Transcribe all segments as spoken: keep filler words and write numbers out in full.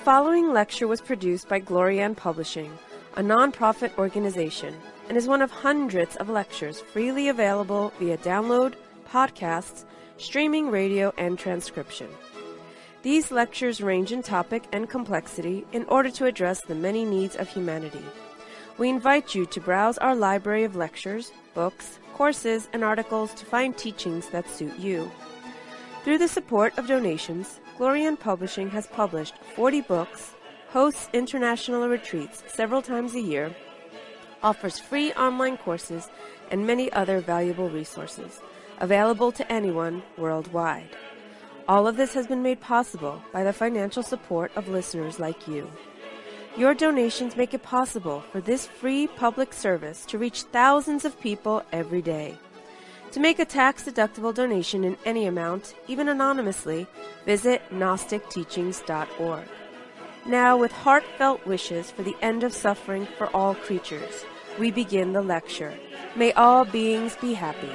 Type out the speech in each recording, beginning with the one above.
following lecture was produced by Glorian Publishing, a non-profit organization, and is one of hundreds of lectures freely available via download, podcasts, streaming radio, and transcription. These lectures range in topic and complexity in order to address the many needs of humanity. We invite you to browse our library of lectures, books, courses, and articles to find teachings that suit you. Through the support of donations, Glorian Publishing has published forty books, hosts international retreats several times a year, offers free online courses, and many other valuable resources, available to anyone worldwide. All of this has been made possible by the financial support of listeners like you. Your donations make it possible for this free public service to reach thousands of people every day. To make a tax-deductible donation in any amount, even anonymously, visit Gnostic Teachings dot org. Now, with heartfelt wishes for the end of suffering for all creatures, we begin the lecture. May all beings be happy.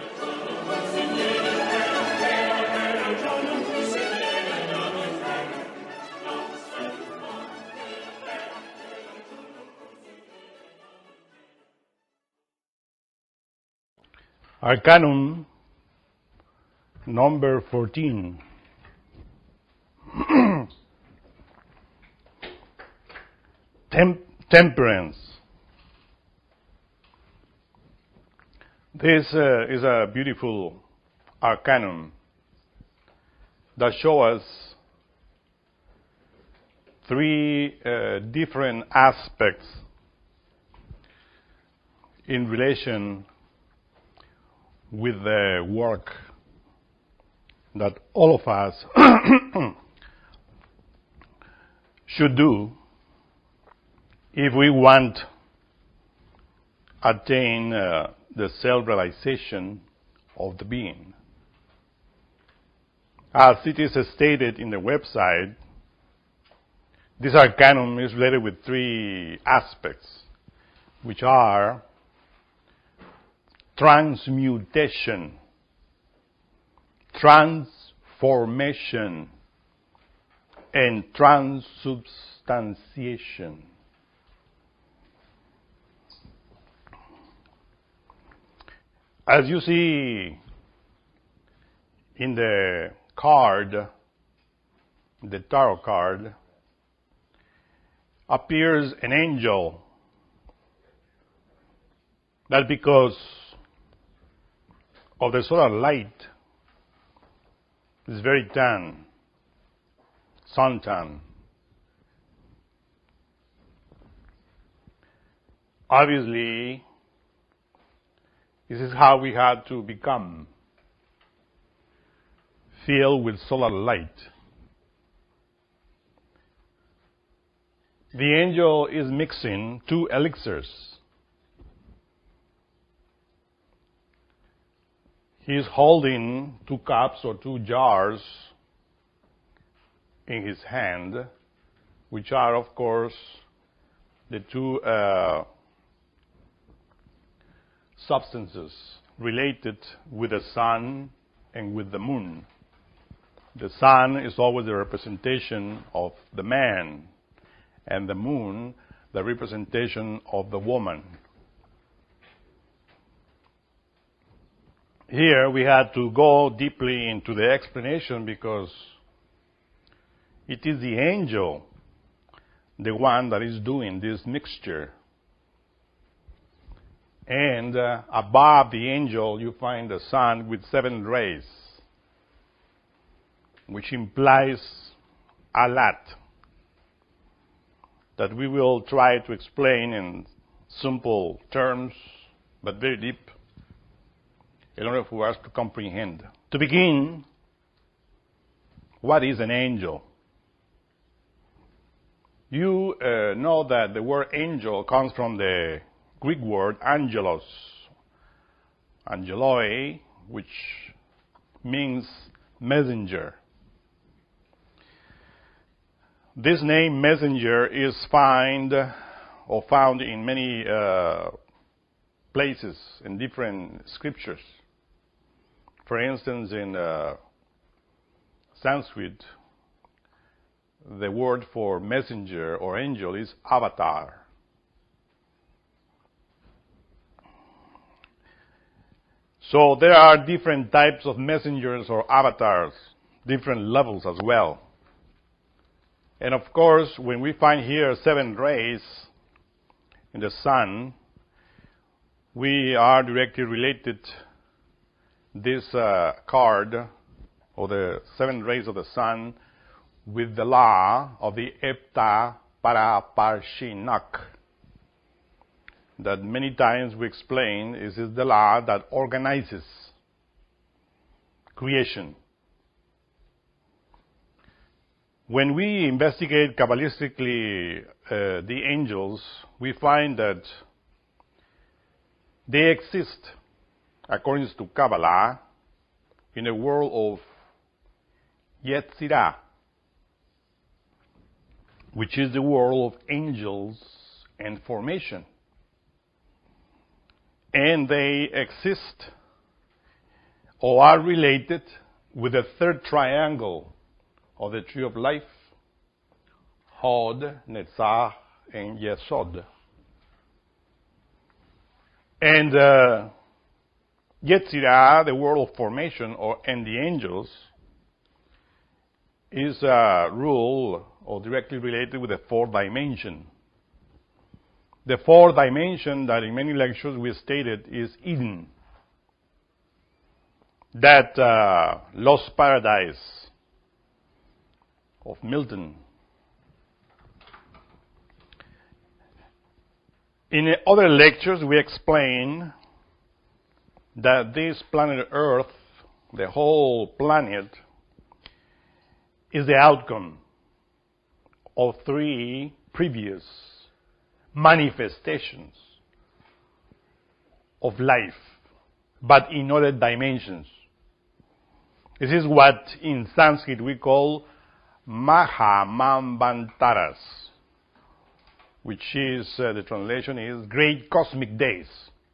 Arcanum number fourteen. Tem- temperance. This uh, is a beautiful arcanum that shows us three uh, different aspects in relation with the work that all of us should do if we want to attain uh, the self-realization of the being. As it is stated in the website, this arcanum is related with three aspects, which are transmutation, transformation, and transubstantiation. As you see in the card, the tarot card, appears an angel. That's because of the solar light is very tan, suntan. Obviously, this is how we had to become filled with solar light. The angel is mixing two elixirs. He is holding two cups or two jars in his hand, which are, of course, the two uh, substances related with the sun and with the moon. The sun is always the representation of the man, and the moon, the representation of the woman. Here we had to go deeply into the explanation because it is the angel, the one that is doing this mixture. And uh, above the angel you find the sun with seven rays, which implies a lot that we will try to explain in simple terms, but very deep, in order for us to comprehend. To begin, what is an angel? You uh, know that the word angel comes from the Greek word angelos, angeloi, which means messenger. This name messenger is find or found in many uh, places in different scriptures. For instance, in uh, Sanskrit, the word for messenger or angel is avatar. So there are different types of messengers or avatars, different levels as well. And of course, when we find here seven rays in the sun, we are directly related this uh, card, or the seven rays of the sun, with the law of the Epta Paraparshinak, that many times we explain is, is the law that organizes creation. When we investigate Kabbalistically uh, the angels, we find that they exist, according to Kabbalah, in a world of Yetzirah, which is the world of angels and formation. And they exist or are related with the third triangle of the tree of life, Hod, Netzach, and Yesod. And uh, Yetzirah, the world of formation, or and the angels, is a rule or directly related with the fourth dimension. The fourth dimension that in many lectures we stated is Eden. That uh, lost paradise of Milton. In other lectures we explain that this planet Earth, the whole planet, is the outcome of three previous manifestations of life, but in other dimensions. This is what in Sanskrit we call Mahamambantaras, which is, uh, the translation is great cosmic days.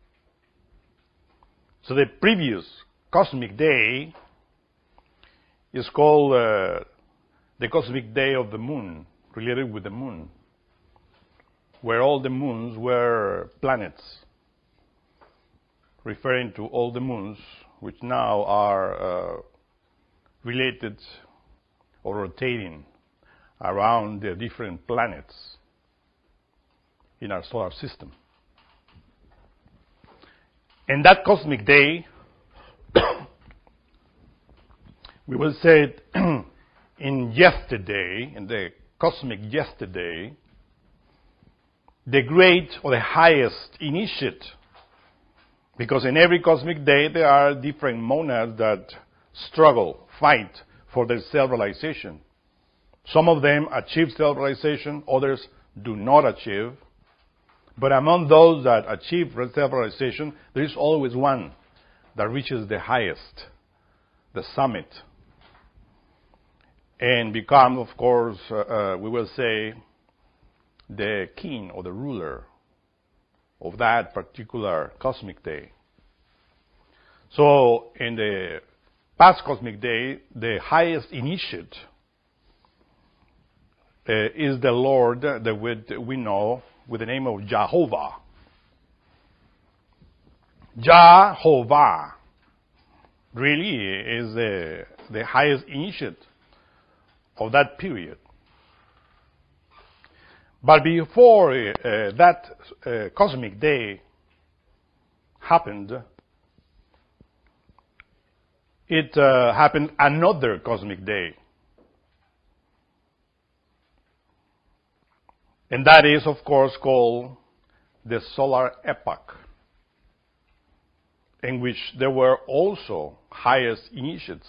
So the previous cosmic day is called uh, the cosmic day of the moon, related with the moon, where all the moons were planets, referring to all the moons which now are uh, related or rotating around the different planets in our solar system. And that cosmic day, we will say it in yesterday, in the cosmic yesterday, the great or the highest initiate, because in every cosmic day there are different monads that struggle, fight for their self-realization. Some of them achieve self-realization, others do not achieve. But among those that achieve self-realization, there is always one that reaches the highest, the summit, and become, of course, uh, uh, we will say, the king or the ruler of that particular cosmic day. So in the past cosmic day, the highest initiate uh, is the Lord that we, we know with the name of Jehovah. Jehovah really is the, the highest initiate of that period. But before uh, that uh, cosmic day happened, it uh, happened another cosmic day. And that is, of course, called the solar epoch, in which there were also highest initiates.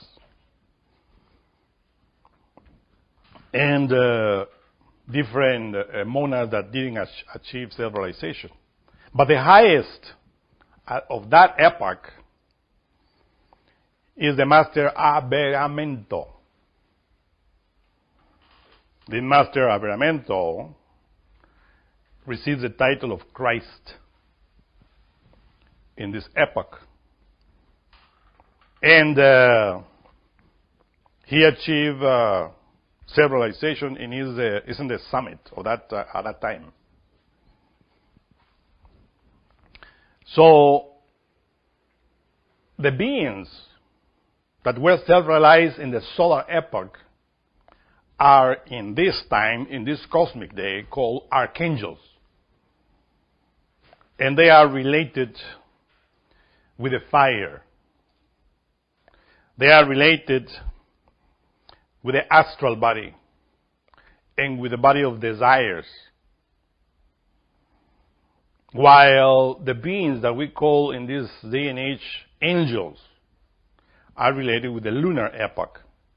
And uh, different uh, monads that didn't ach- achieve self-realization. But the highest uh, of that epoch is the Master Aberamento. The Master Aberamento receives the title of Christ in this epoch. And uh, he achieved uh, civilization and is, uh, is in the summit of that, uh, at that time. So, the beings that were self-realized in the solar epoch are in this time, in this cosmic day, called archangels. And they are related with the fire. They are related with the astral body and with the body of desires. While the beings that we call in this day and age angels are related with the lunar epoch.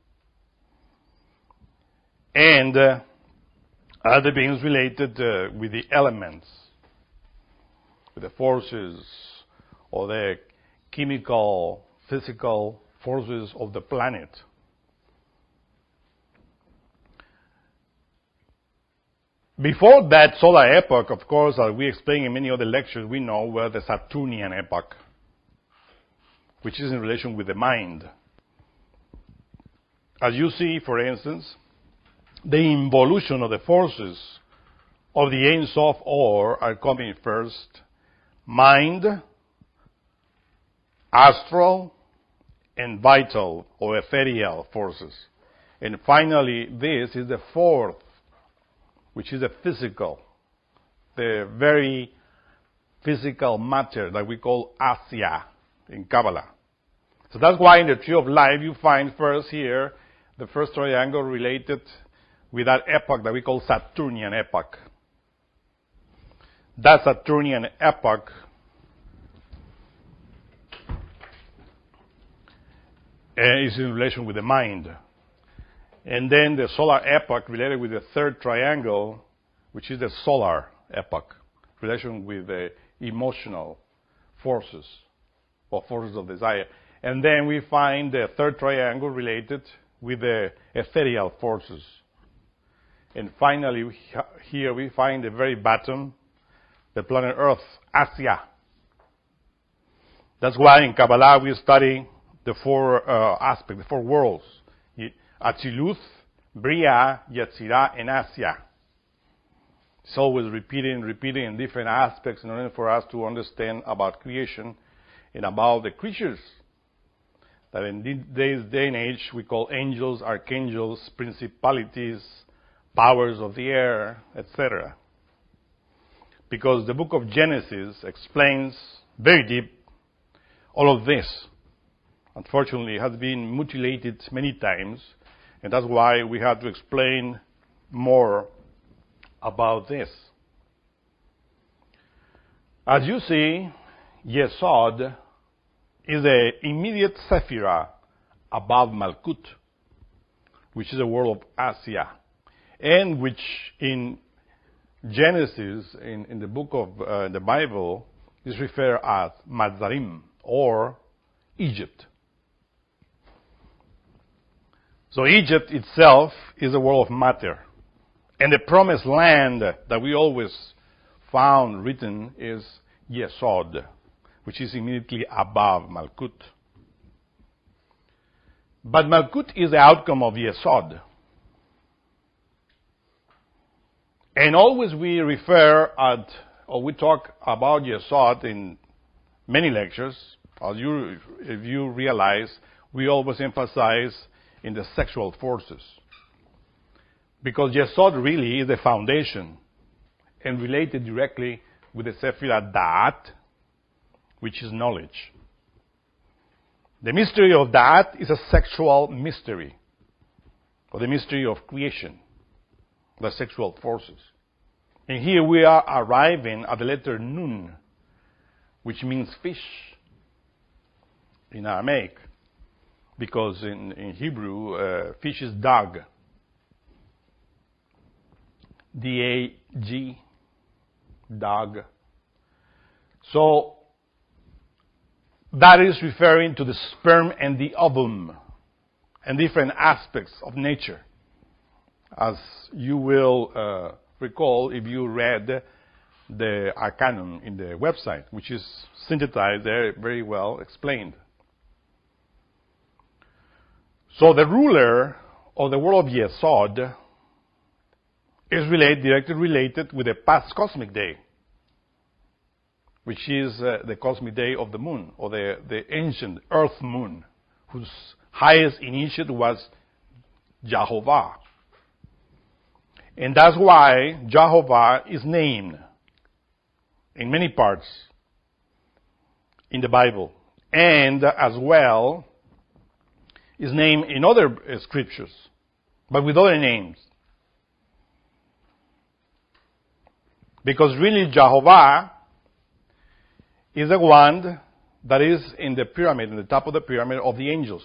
And uh, are the beings related uh, with the elements, with the forces or the chemical, physical forces of the planet. Before that solar epoch, of course, as we explained in many other lectures, we know were the Saturnian epoch, which is in relation with the mind. As you see, for instance, the involution of the forces of the Ein Sof Or are coming first: mind, astral, and vital or ethereal forces. And finally, this is the fourth, which is the physical, the very physical matter that we call Asya in Kabbalah. So that's why in the Tree of Life you find first here the first triangle related with that epoch that we call Saturnian epoch. That Saturnian epoch is in relation with the mind. And then the solar epoch related with the third triangle, which is the solar epoch, relation with the emotional forces or forces of desire. And then we find the third triangle related with the ethereal forces. And finally, here we find the very bottom, the planet Earth, Asya. That's why in Kabbalah we study the four uh, aspects, the four worlds: Atziluth, Bria, Yetzirah, and Asya. It's always repeating, repeating in different aspects in order for us to understand about creation and about the creatures that in this day and age we call angels, archangels, principalities, powers of the air, et cetera. Because the book of Genesis explains very deep all of this. Unfortunately, it has been mutilated many times, and that's why we have to explain more about this. As you see, Yesod is the immediate Sephirah above Malkut, which is the world of Asya, and which in Genesis, in, in the book of uh, the Bible, is referred as Mazarim, or Egypt. So Egypt itself is a world of matter. And the promised land that we always found written is Yesod, which is immediately above Malkut. But Malkut is the outcome of Yesod. And always we refer at, or we talk about Yesod in many lectures. As you, if you realize, we always emphasize in the sexual forces. Because Yesod really is the foundation and related directly with the Sephirah Da'at, which is knowledge. The mystery of Da'at is a sexual mystery, or the mystery of creation, the sexual forces. And here we are arriving at the letter Nun, which means fish in Aramaic, because in, in Hebrew, uh, fish is dag. D A G, dag. So, that is referring to the sperm and the ovum and different aspects of nature. As you will uh, recall if you read the Arcanum in the website, which is synthesized there, very well explained. So the ruler of the world of Yesod is related, directly related with the past cosmic day, which is uh, the cosmic day of the moon, or the, the ancient earth moon, whose highest initiate was Jehovah. And that's why Jehovah is named in many parts in the Bible, and as well is named in other uh, scriptures, but with other names. Because really Jehovah is the one that is in the pyramid, in the top of the pyramid of the angels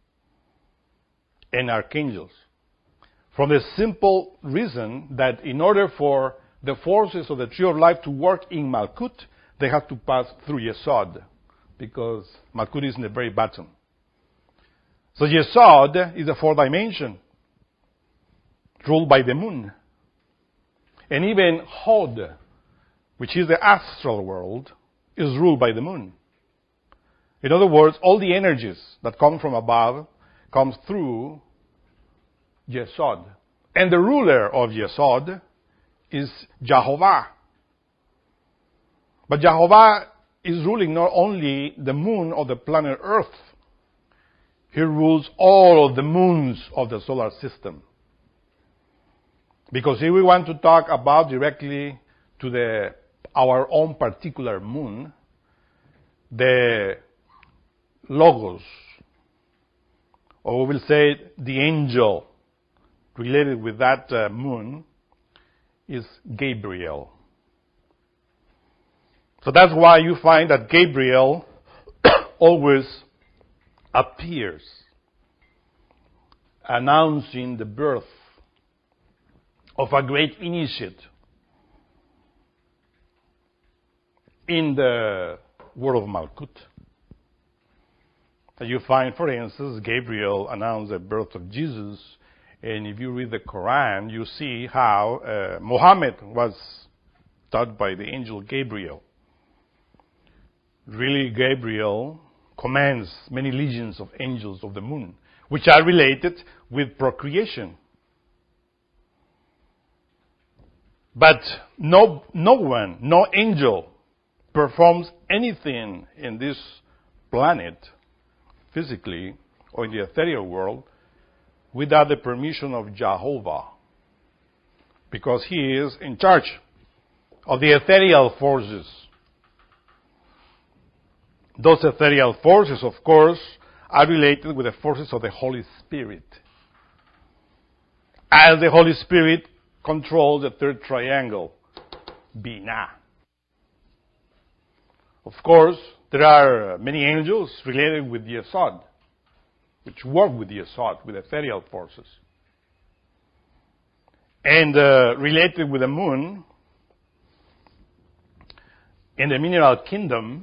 and archangels. From the simple reason that in order for the forces of the tree of life to work in Malkut, they have to pass through Yesod, because Malkut is in the very bottom. So Yesod is the fourth dimension, ruled by the moon. And even Hod, which is the astral world, is ruled by the moon. In other words, all the energies that come from above comes through Yesod. And the ruler of Yesod is Jehovah. But Jehovah is ruling not only the moon or the planet Earth. He rules all of the moons of the solar system. Because if we want to talk about directly to the our own particular moon, the Logos, or we will say the angel related with that uh, moon, is Gabriel. So that's why you find that Gabriel always appears announcing the birth of a great initiate in the world of Malkut. You find, for instance, Gabriel announced the birth of Jesus, and if you read the Quran, you see how uh, Muhammad was taught by the angel Gabriel. Really, Gabriel commands many legions of angels of the moon, which are related with procreation. But no, no one, no angel performs anything in this planet, physically, or in the ethereal world, without the permission of Jehovah. Because he is in charge of the ethereal forces. Those ethereal forces, of course, are related with the forces of the Holy Spirit. As the Holy Spirit controls the third triangle, Binah. Of course, there are many angels related with Yesod, which work with Yesod, with ethereal forces. And uh, related with the moon, in the mineral kingdom,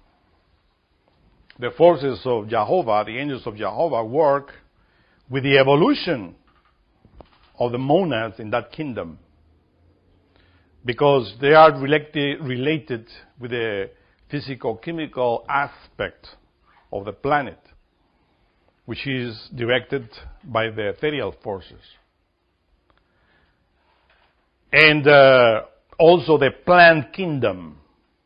the forces of Jehovah, the angels of Jehovah, work with the evolution of the monads in that kingdom, because they are related, related with the physical-chemical aspect of the planet, which is directed by the ethereal forces. And uh, also the plant kingdom.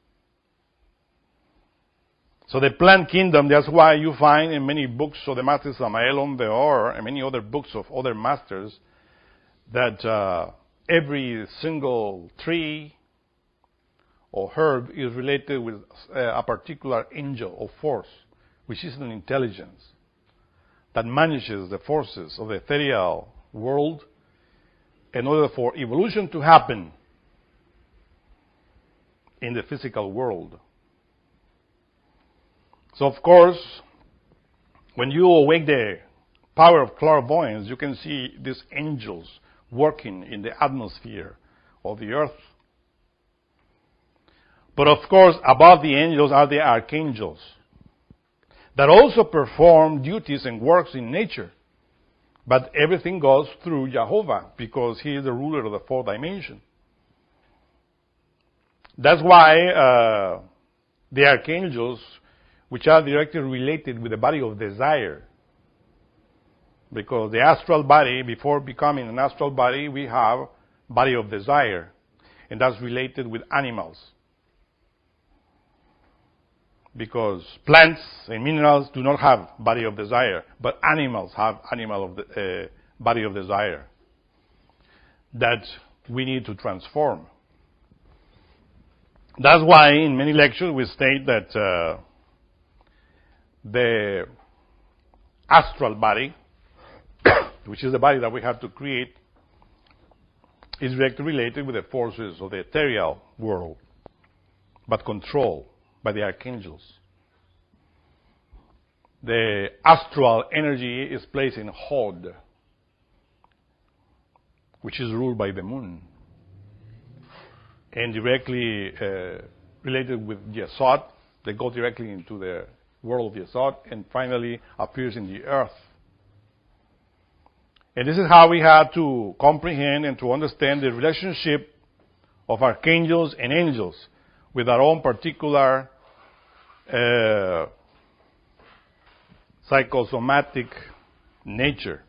So the plant kingdom, that's why you find in many books of the Master Samael on the Or, and many other books of other masters, that uh, every single tree or herb is related with uh, a particular angel or force, which is an intelligence that manages the forces of the ethereal world in order for evolution to happen in the physical world. So, of course, when you awake the power of clairvoyance, you can see these angels working in the atmosphere of the earth. But of course, above the angels are the archangels that also perform duties and works in nature. But everything goes through Jehovah, because he is the ruler of the fourth dimension. That's why uh, the archangels, which are directly related with the body of desire, Because the astral body, before becoming an astral body, we have body of desire. And that's related with animals. Because plants and minerals do not have body of desire, but animals have animal of the, uh, body of desire that we need to transform. That's why in many lectures we state that uh, the astral body, which is the body that we have to create, is directly related with the forces of the ethereal world, but controlled by the archangels. The astral energy is placed in Hod, which is ruled by the moon, and directly uh, related with Yesod. They go directly into the world of Yesod and finally appears in the earth. And this is how we have to comprehend and to understand the relationship of archangels and angels with our own particular uh, psychosomatic nature.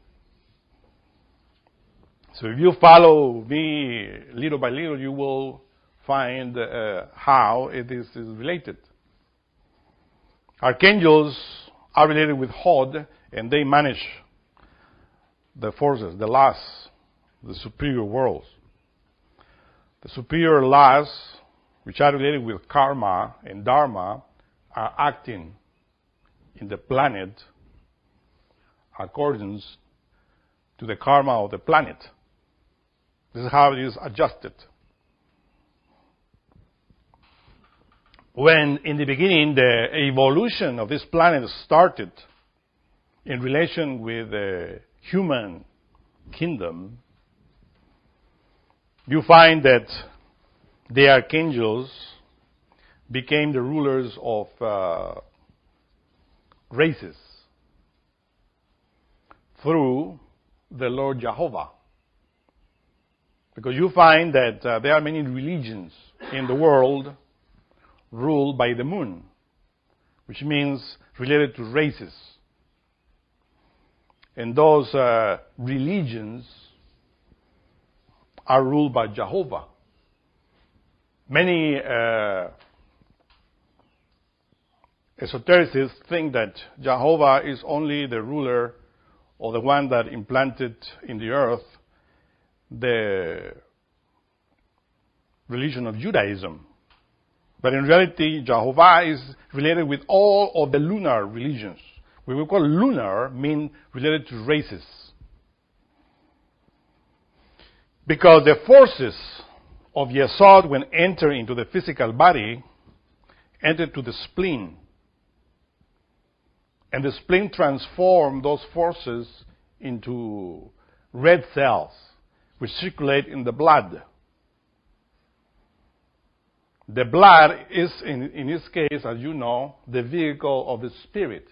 So if you follow me little by little, you will find uh, how it is, is related. Archangels are related with Hod, and they manage the forces, the laws, the superior worlds. The superior laws, which are related with karma and dharma, are acting in the planet according to the karma of the planet. This is how it is adjusted. When in the beginning the evolution of this planet started in relation with the human kingdom, you find that the archangels became the rulers of uh, races through the Lord Jehovah. Because you find that uh, there are many religions in the world ruled by the moon, which means related to races. And those uh, religions are ruled by Jehovah. Many uh, esotericists think that Jehovah is only the ruler or the one that implanted in the earth the religion of Judaism. But in reality, Jehovah is related with all of the lunar religions. What we call lunar mean related to races. Because the forces of Yesod, when enter into the physical body, enter to the spleen. And the spleen transform those forces into red cells, which circulate in the blood. The blood is, in, in this case, as you know, the vehicle of the spirit.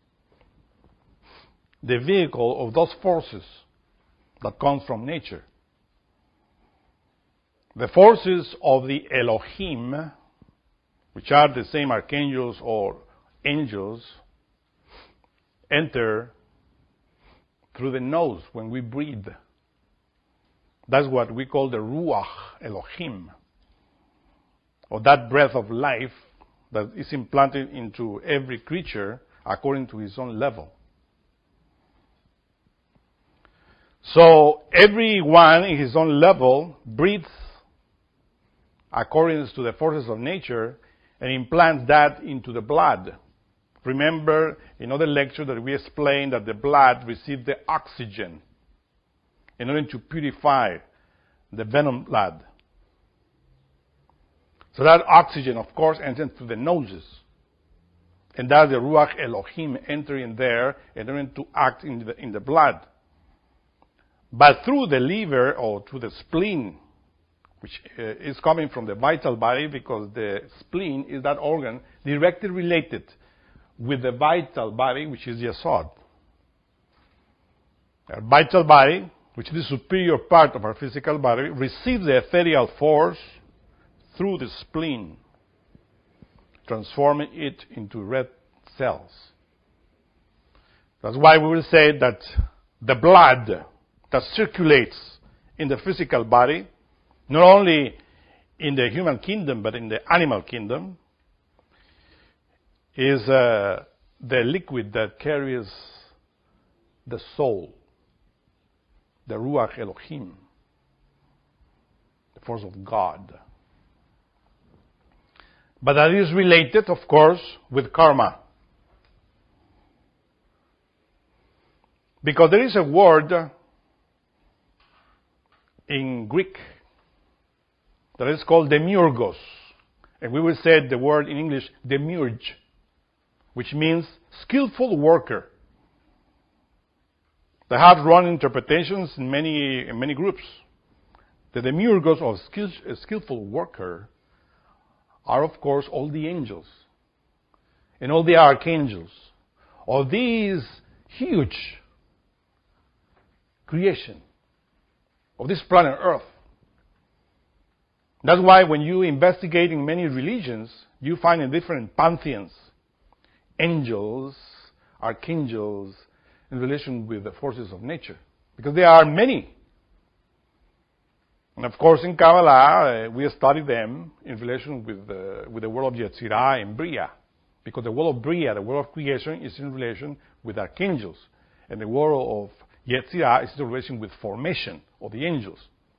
The vehicle of those forces that come from nature. The forces of the Elohim, which are the same archangels or angels, enter through the nose when we breathe. That's what we call the Ruach Elohim, or that breath of life that is implanted into every creature according to his own level. So everyone in his own level breathes according to the forces of nature and implants that into the blood. Remember in other lecture that we explained that the blood receives the oxygen in order to purify the venom blood. So that oxygen, of course, enters through the noses. And that's the Ruach Elohim entering there in order to act in the, in the blood. But through the liver or through the spleen, which uh, is coming from the vital body, because the spleen is that organ directly related with the vital body, which is Yesod. Our vital body, which is the superior part of our physical body, receives the ethereal force through the spleen, transforming it into red cells. That's why we will say that the blood that circulates in the physical body, not only in the human kingdom but in the animal kingdom, is uh, the liquid that carries the soul, the Ruach Elohim, the force of God. But that is related, of course, with karma. Because there is a word in Greek that is called demiurgos. And we will say the word in English, demiurge, which means skillful worker. They have wrong interpretations in many, in many groups. The demiurgos, or skill, skillful worker, are of course all the angels and all the archangels, all these huge creation of this planet Earth. That's why when you investigate in many religions, you find in different pantheons angels, archangels in relation with the forces of nature, because there are many. And of course, in Kabbalah, uh, we study them in relation with the, with the world of Yetzirah and Bria, because the world of Bria, the world of creation, is in relation with archangels, and the world of Yetzirah is in relation with formation of the angels.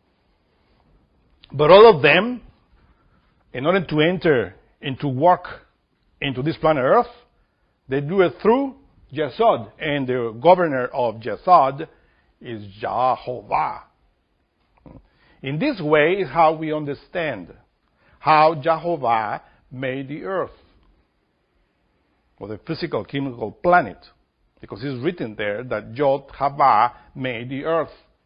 But all of them, in order to enter into work into this planet Earth, they do it through Yesod, and the governor of Yesod is Jehovah. In this way is how we understand how Jehovah made the earth, or the physical chemical planet, because it's written there that Yod Hava made the earth,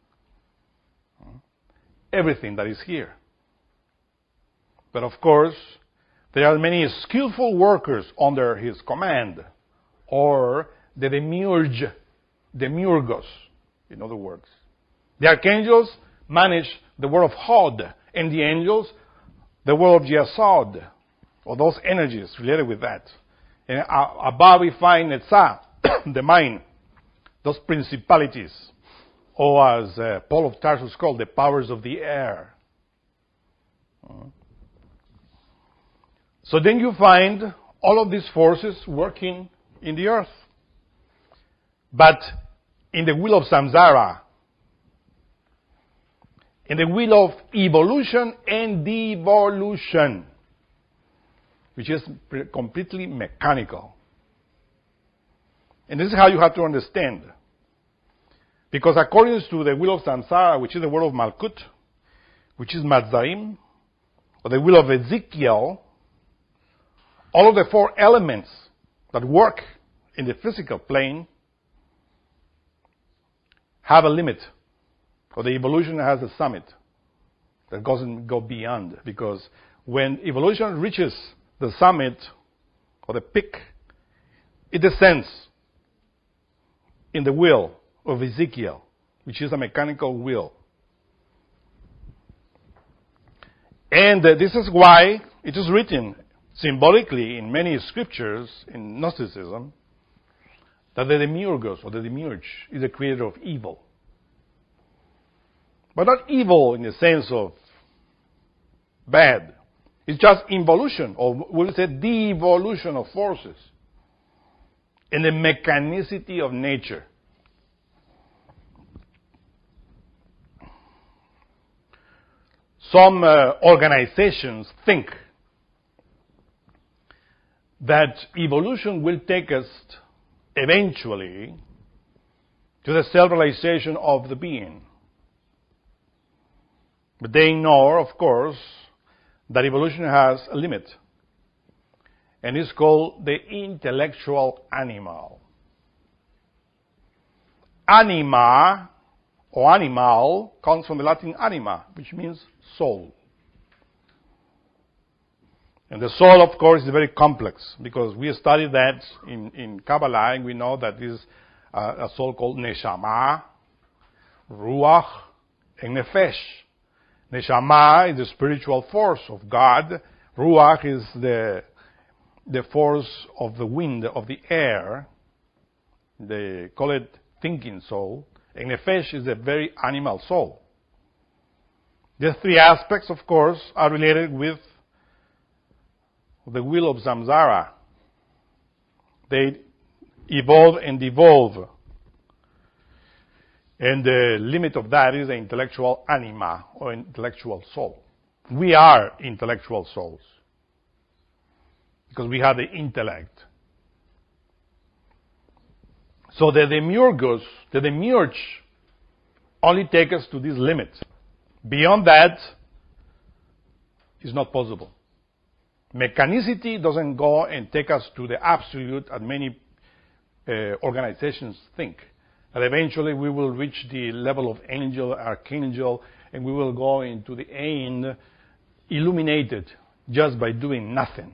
everything that is here. But of course, there are many skillful workers under his command, or the demiurge, demiurgos, in other words. The archangels manage the world of Hod, and the angels, the world of Yesod, or those energies related with that. And above we find Netzah, the mind, those principalities, or as uh, Paul of Tarsus called, the powers of the air. Uh, so then you find all of these forces working in the earth. But in the wheel of samsara, in the wheel of evolution and devolution, which is completely mechanical. And this is how you have to understand. Because according to the wheel of samsara, which is the wheel of Malkut, which is Matzarim, or the wheel of Ezekiel, all of the four elements that work in the physical plane have a limit. Or the evolution has a summit that doesn't go beyond. Because when evolution reaches the summit, or the peak, it descends in the wheel of Ezekiel, which is a mechanical wheel. And uh, this is why it is written symbolically in many scriptures in Gnosticism that the demiurgos, or the demiurge, is the creator of evil. But not evil in the sense of bad. It's just involution, or we'll say devolution of forces in the mechanicity of nature. Some uh, organizations think that evolution will take us eventually to the self-realization of the being. But they ignore, of course, that evolution has a limit, and it's called the intellectual animal. Anima, or animal, comes from the Latin anima, which means soul. And the soul, of course, is very complex, because we studied that in, in Kabbalah, and we know that this is uh, a soul called neshama, ruach, and nefesh. Neshama is the spiritual force of God. Ruach is the, the force of the wind, of the air. They call it thinking soul. And nefesh is a very animal soul. These three aspects, of course, are related with the wheel of samsara. They evolve and devolve. And the limit of that is the intellectual anima, or intellectual soul. We are intellectual souls, because we have the intellect. So the demiurgos, the demiurge, only take us to this limit. Beyond that, it's not possible. Mechanicity doesn't go and take us to the absolute, as many uh, organizations think. And eventually we will reach the level of angel, archangel, and we will go into the end illuminated just by doing nothing.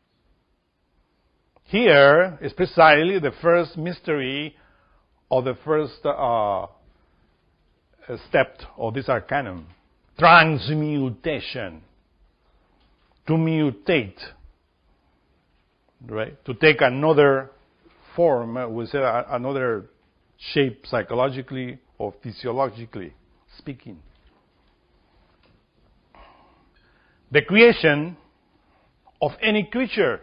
Here is precisely the first mystery of the first uh, step of this arcanum. Transmutation. To mutate. Right? To take another form, we say another shape psychologically or physiologically speaking. The creation of any creature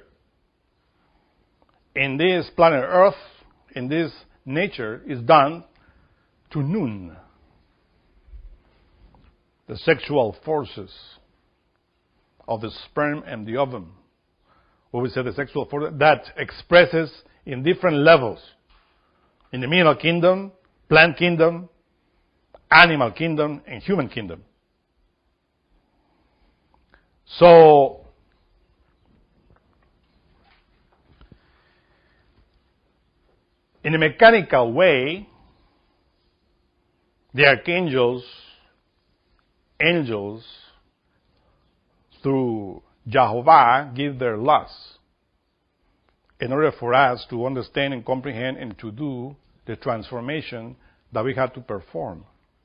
in this planet Earth, in this nature, is done to Nun, the sexual forces of the sperm and the ovum. What we say the sexual force that expresses in different levels. In the mineral kingdom, plant kingdom, animal kingdom, and human kingdom. So, in a mechanical way, the archangels, angels, through Jehovah, give their lusts in order for us to understand and comprehend and to do the transformation that we have to perform.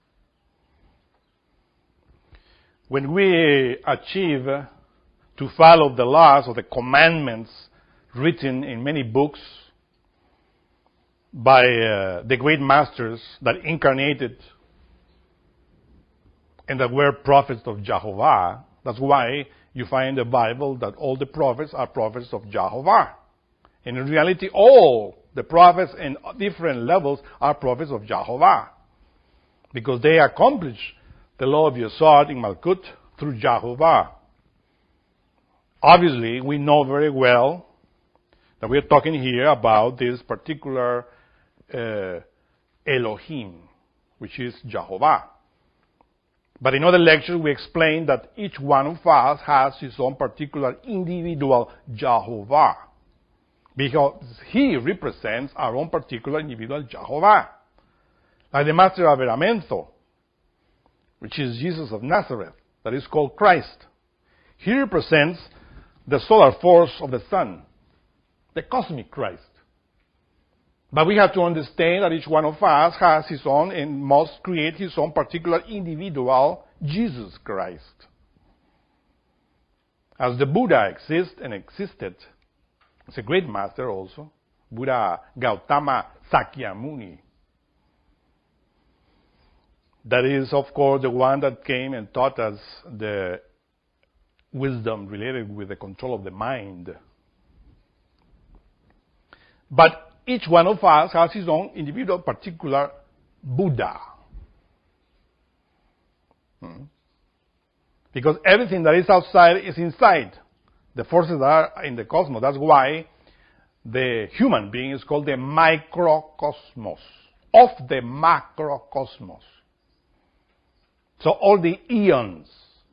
When we achieve to follow the laws or the commandments written in many books by uh, the great masters that incarnated and that were prophets of Jehovah, that's why you find in the Bible that all the prophets are prophets of Jehovah. And in reality, all the prophets in different levels are prophets of Jehovah, because they accomplish the law of Yesod in Malkut through Jehovah. Obviously, we know very well that we're talking here about this particular uh, Elohim, which is Jehovah. But in other lectures, we explained that each one of us has his own particular individual Jehovah, because he represents our own particular individual Jehovah. Like the Master Averamenzo, which is Jesus of Nazareth, that is called Christ. He represents the solar force of the sun, the cosmic Christ. But we have to understand that each one of us has his own and must create his own particular individual Jesus Christ. As the Buddha exists and existed, it's a great master also, Buddha Gautama Sakyamuni. That is, of course, the one that came and taught us the wisdom related with the control of the mind. But each one of us has his own individual particular Buddha. Hmm. Because everything that is outside is inside. The forces that are in the cosmos. That's why the human being is called the microcosmos, of the macrocosmos. So all the eons,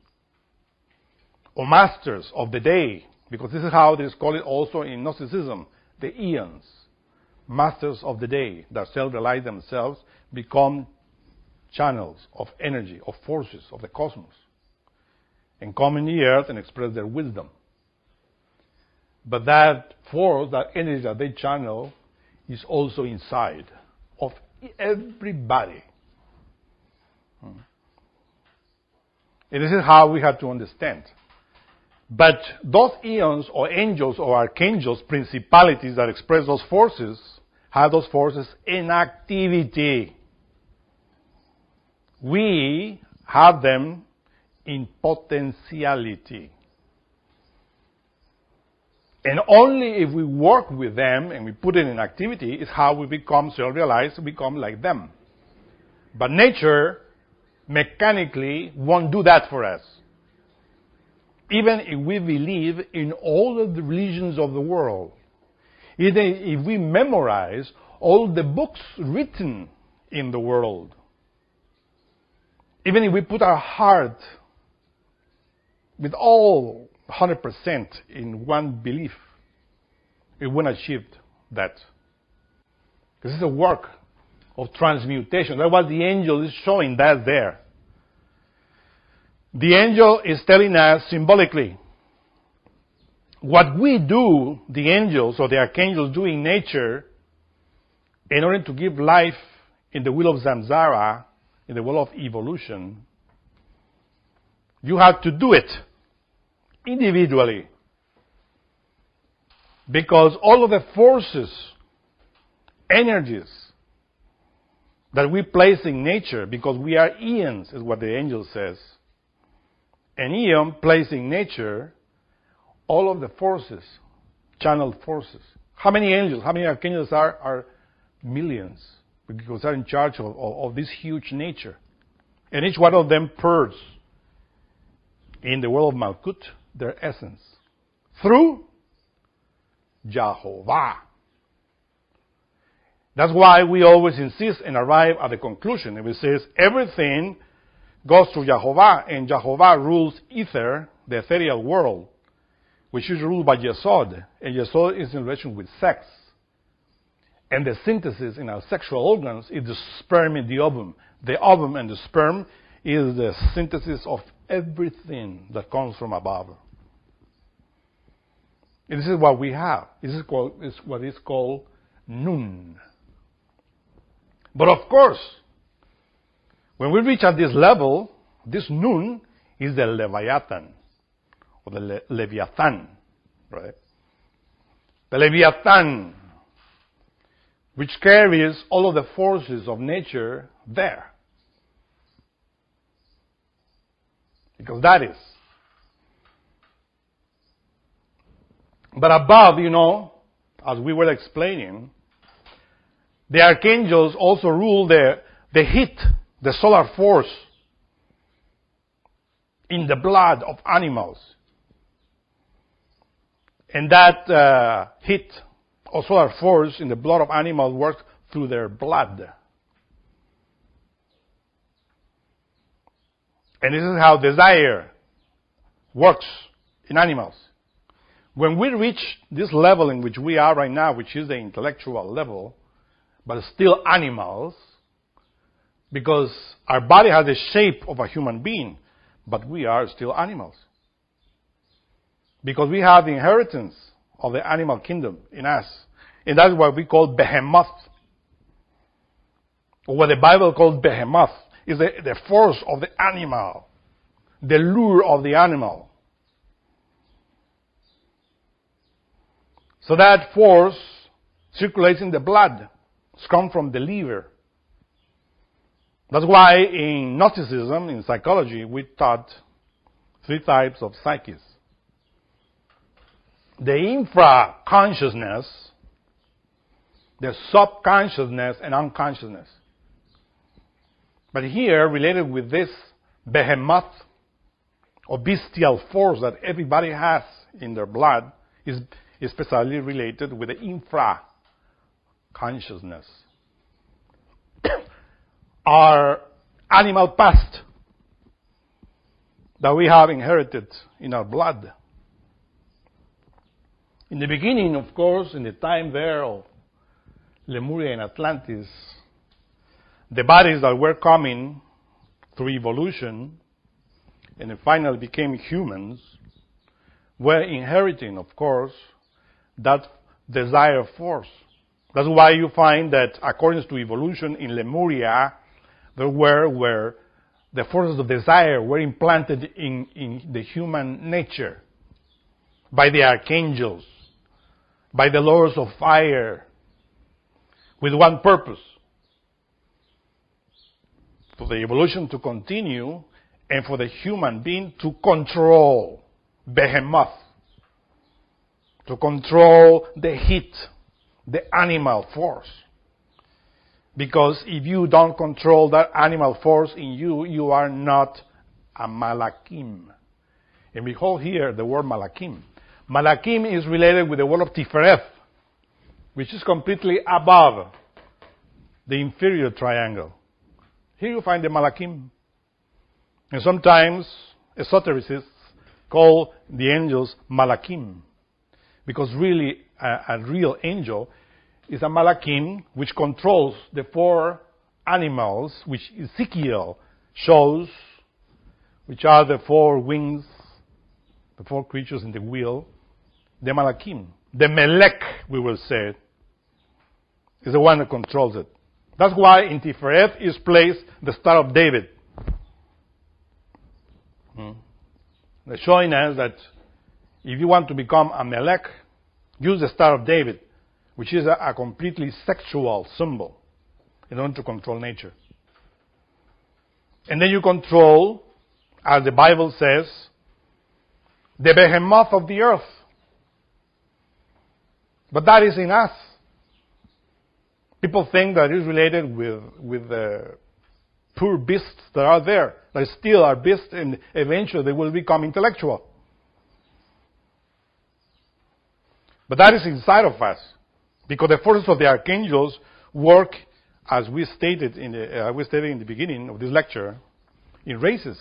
or masters of the day, because this is how it is called also in Gnosticism, the eons, masters of the day that self-realize themselves, become channels of energy, of forces of the cosmos, and come in the earth and express their wisdom. But that force, that energy that they channel, is also inside of everybody. Hmm. And this is how we have to understand. But those eons or angels or archangels, principalities that express those forces, have those forces in activity. we have them in potentiality. And only if we work with them and we put it in activity is how we become self-realized, we become like them. But nature mechanically won't do that for us. Even if we believe in all of the religions of the world, even if we memorize all the books written in the world, even if we put our heart with all one hundred percent in one belief, it won't achieve that. This is a work of transmutation. That's what the angel is showing that there. The angel is telling us symbolically what we do, the angels or the archangels do in nature, in order to give life in the wheel of samsara, in the wheel of evolution. You have to do it individually. Because all of the forces, energies that we place in nature, because we are eons, is what the angel says. An eon placed in nature, all of the forces, channeled forces. How many angels, how many archangels are? Are millions, because they're in charge of, of, of this huge nature. And each one of them purrs in the world of Malkut their essence through Jehovah. That's why we always insist and arrive at the conclusion. If it says everything goes through Jehovah, and Jehovah rules ether, the ethereal world, which is ruled by Yesod, and Yesod is in relation with sex. And the synthesis in our sexual organs is the sperm and the ovum. The ovum and the sperm is the synthesis of everything that comes from above. And this is what we have. This is, called, is what is called Nun. But of course, when we reach at this level, this Nun is the Leviathan, or the Le- Leviathan, right? The Leviathan, which carries all of the forces of nature there. Because that is. But above, you know, as we were explaining, the archangels also rule the, the heat, the solar force in the blood of animals. And that uh, heat or solar force in the blood of animals works through their blood. And this is how desire works in animals. When we reach this level in which we are right now, which is the intellectual level, but still animals, because our body has the shape of a human being, but we are still animals. Because we have the inheritance of the animal kingdom in us. And that's what we call behemoth. Or what the Bible calls behemoth is the, the force of the animal, the lure of the animal. So that force circulates in the blood. It's come from the liver. That's why in Gnosticism, in psychology, we taught three types of psyches. The infra-consciousness, the subconsciousness, and unconsciousness. But here, related with this behemoth or bestial force that everybody has in their blood, is especially related with the infra-consciousness. Our animal past that we have inherited in our blood. In the beginning, of course, in the time there of Lemuria and Atlantis, the bodies that were coming through evolution and then finally became humans were inheriting, of course, that desire force. That's why you find that according to evolution in Lemuria, there were where the forces of desire were implanted in, in the human nature by the archangels, by the lords of fire, with one purpose: for the evolution to continue, and for the human being to control behemoth, to control the heat, the animal force. Because if you don't control that animal force in you, you are not a Malakim. And we hold here the word Malakim. Malakim is related with the word of Tifereth, which is completely above the inferior triangle. Here you find the Malakim. And sometimes esotericists call the angels Malakim, because really a, a real angel is a Malakim which controls the four animals which Ezekiel shows, which are the four wings, the four creatures in the wheel, the Malakim. The Melech, we will say, is the one that controls it. That's why in Tifereth is placed the Star of David. Hmm. They're showing us that if you want to become a Melech, use the Star of David, which is a, a completely sexual symbol in order to control nature. And then you control, as the Bible says, the behemoth of the earth. But that is in us. People think that it is related with, with the poor beasts that are there, that still are beasts, and eventually they will become intellectual. But that is inside of us, because the forces of the archangels work, as we stated in the, uh, we stated in the beginning of this lecture, in races.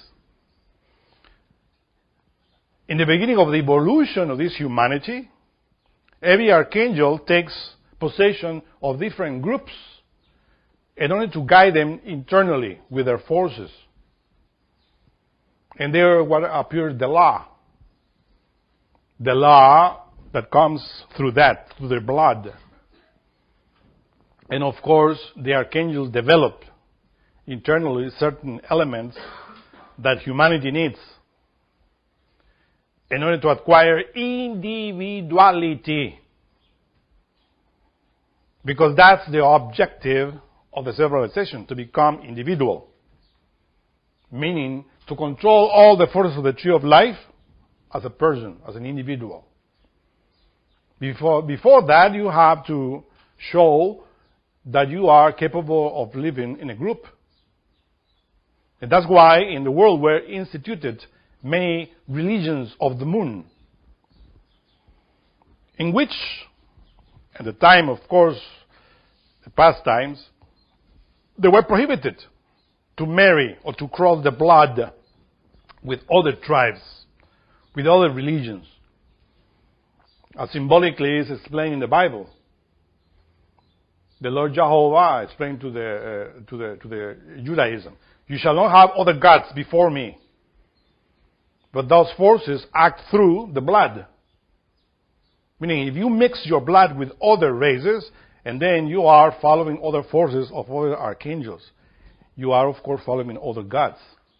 In the beginning of the evolution of this humanity, every archangel takes possession of different groups in order to guide them internally with their forces. And there what appears the law. The law that comes through that, through their blood. And of course, the archangels develop internally certain elements that humanity needs in order to acquire individuality. Because that's the objective of the self-realization, to become individual. Meaning, to control all the forces of the tree of life as a person, as an individual. Before, before that, you have to show that you are capable of living in a group. And that's why in the world were instituted many religions of the moon, in which, at the time, of course, the past times, they were prohibited to marry or to cross the blood with other tribes, with other religions, as symbolically is explained in the Bible. The Lord Jehovah explained to the uh, to the to the Judaism, "You shall not have other gods before me." But those forces act through the blood. Meaning, if you mix your blood with other races, and then you are following other forces of other archangels, you are, of course, following other gods.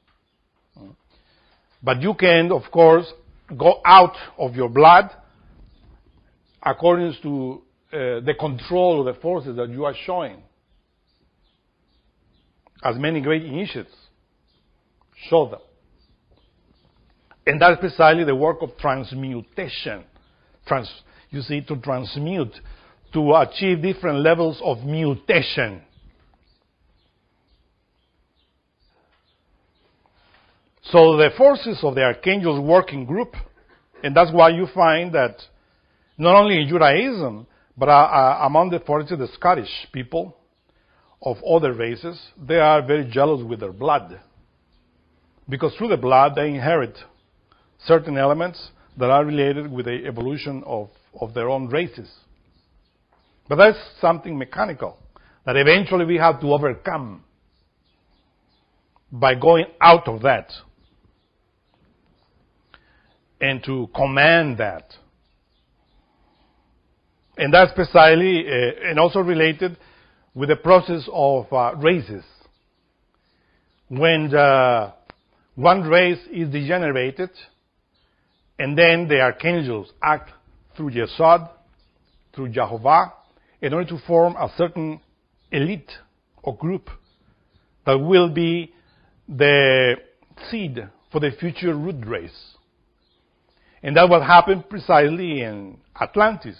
But you can, of course, go out of your blood according to uh, the control of the forces that you are showing. As many great initiates show them. And that's precisely the work of transmutation. Trans, you see, to transmute, to achieve different levels of mutation. So the forces of the archangels work in group, and that's why you find that not only in Judaism, but uh, uh, among the, for instance, the Scottish people of other races, they are very jealous with their blood. Because through the blood, they inherit certain elements that are related with the evolution of, of their own races. But that's something mechanical that eventually we have to overcome by going out of that and to command that. And that's precisely, uh, and also related with the process of uh, races. When the, one race is degenerated, and then the archangels act through Yesod, through Jehovah, in order to form a certain elite or group that will be the seed for the future root race. And that will happen precisely in Atlantis.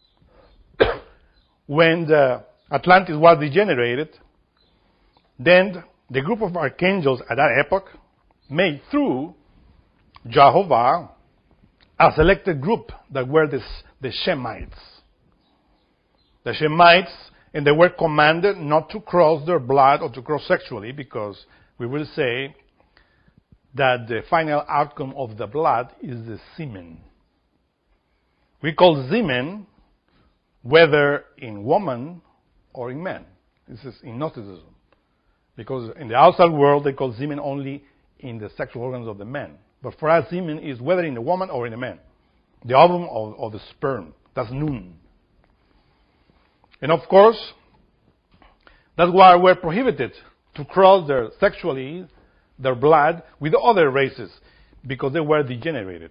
When the Atlantis was degenerated, then the group of archangels at that epoch made through Jehovah a selected group that were the, the Shemites. The Shemites, and they were commanded not to cross their blood or to cross sexually, because we will say that the final outcome of the blood is the semen. We call semen whether in woman or in man. This is in Gnosticism. Because in the outside world, they call semen only in the sexual organs of the man. But for us, semen is whether in a woman or in a man. The ovum or, or the sperm. That's nun. And of course, that's why we're prohibited to cross their sexually, their blood, with other races, because they were degenerated.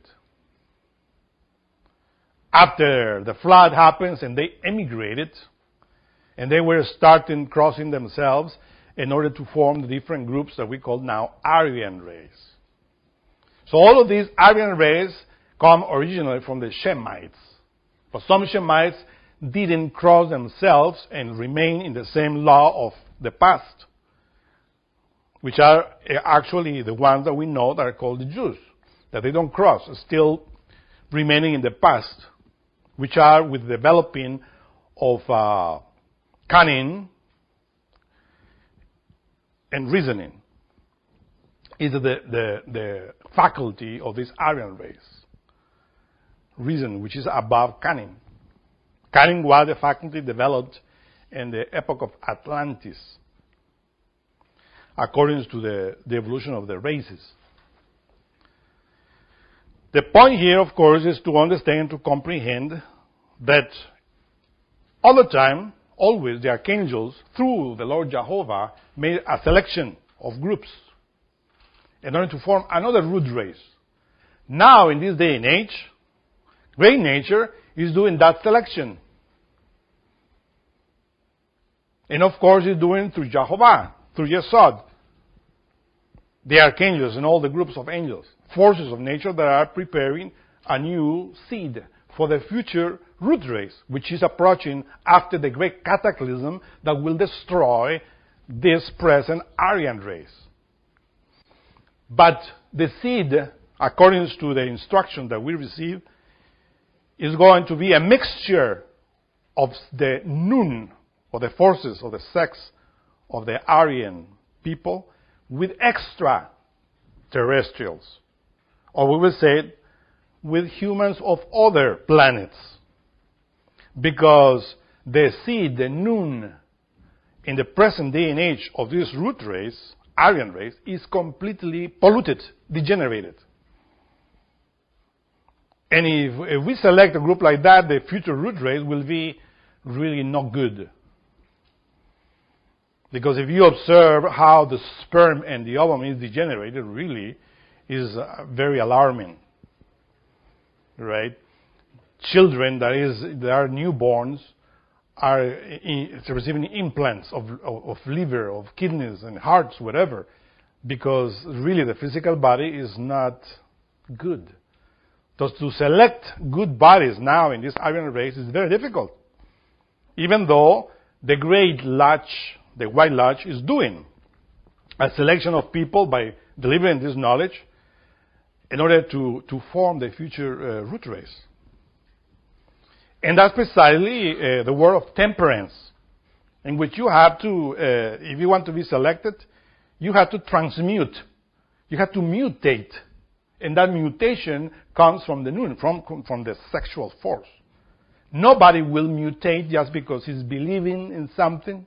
After the flood happens and they emigrated, and they were starting crossing themselves in order to form the different groups that we call now Aryan race. So all of these Aryan race come originally from the Shemites. But some Shemites didn't cross themselves and remain in the same law of the past, which are actually the ones that we know that are called the Jews, that they don't cross, still remaining in the past, which are with the developing of uh, cunning and reasoning, is the, the, the faculty of this Aryan race. Reason, which is above cunning. Cunning was the faculty developed in the epoch of Atlantis, according to the, the evolution of the races. The point here, of course, is to understand and to comprehend that all the time, always, the archangels, through the Lord Jehovah, made a selection of groups in order to form another root race. Now, in this day and age, great nature is doing that selection. And of course, it's doing through Jehovah, through Yesod, the archangels and all the groups of angels, forces of nature that are preparing a new seed for the future root race, which is approaching after the great cataclysm that will destroy this present Aryan race. But the seed, according to the instruction that we receive, is going to be a mixture of the Nun, or the forces or the sex of the Aryan people, with extra terrestrials, or we will say with humans of other planets, because the seed, the Nun, in the present day and age of this root race, Aryan race, is completely polluted, degenerated. And if, if we select a group like that, the future root race will be really not good. Because if you observe how the sperm and the ovum is degenerated, really is uh, very alarming. Right? Children, that is, that are newborns, are in, receiving implants of, of, of liver, of kidneys and hearts, whatever, because really the physical body is not good. So to select good bodies now in this Aryan race is very difficult. Even though the great Lodge, the White Lodge, is doing a selection of people by delivering this knowledge in order to, to form the future uh, root race. And that's precisely uh, the word of temperance, in which you have to, uh, if you want to be selected, you have to transmute. You have to mutate. And that mutation comes from the Nun, from, from the sexual force. Nobody will mutate just because he's believing in something,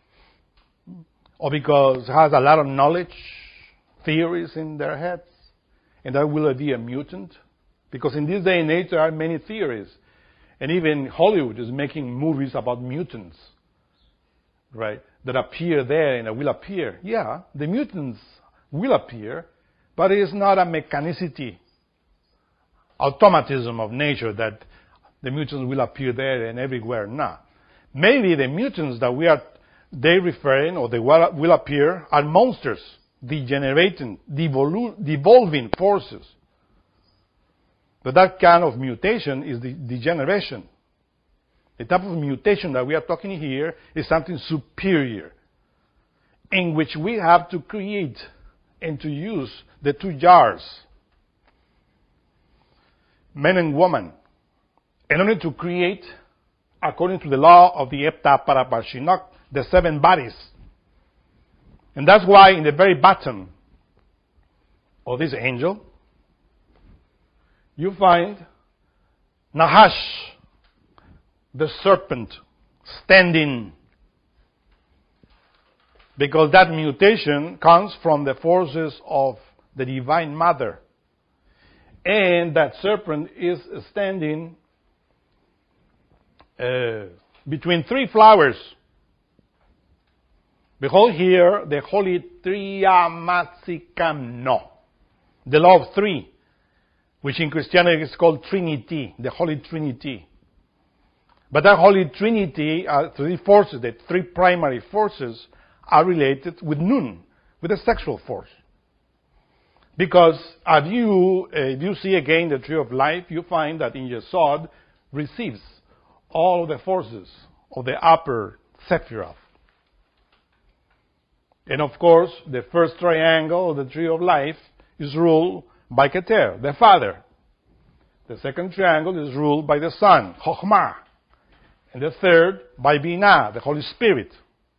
or because he has a lot of knowledge, theories in their heads, and that will be a mutant. Because in this day and age, there are many theories. And even Hollywood is making movies about mutants, right, that appear there and that will appear. Yeah, the mutants will appear, but it is not a mechanicity, automatism of nature that the mutants will appear there and everywhere. No. Maybe the mutants that we are they referring, or they will, will appear, are monsters, degenerating, devolu- devolving forces. But that kind of mutation is the degeneration. The type of mutation that we are talking here is something superior, in which we have to create and to use the two jars, men and woman, in order to create, according to the law of the Epta Paraparshinok, the seven bodies. And that's why in the very bottom of this angel, you find Nahash, the serpent, standing. Because that mutation comes from the forces of the Divine Mother. And that serpent is standing uh, between three flowers. Behold here the holy Triamatsikano, the law of three, which in Christianity is called Trinity, the Holy Trinity. But that Holy Trinity, uh, three forces, the three primary forces, are related with Nun, with the sexual force. Because if you, uh, if you see again the tree of life, you find that in Yesod receives all the forces of the upper Sephiroth. And of course, the first triangle of the tree of life is ruled by Keter, the Father. The second triangle is ruled by the Son, Chokhmah. And the third by Binah, the Holy Spirit.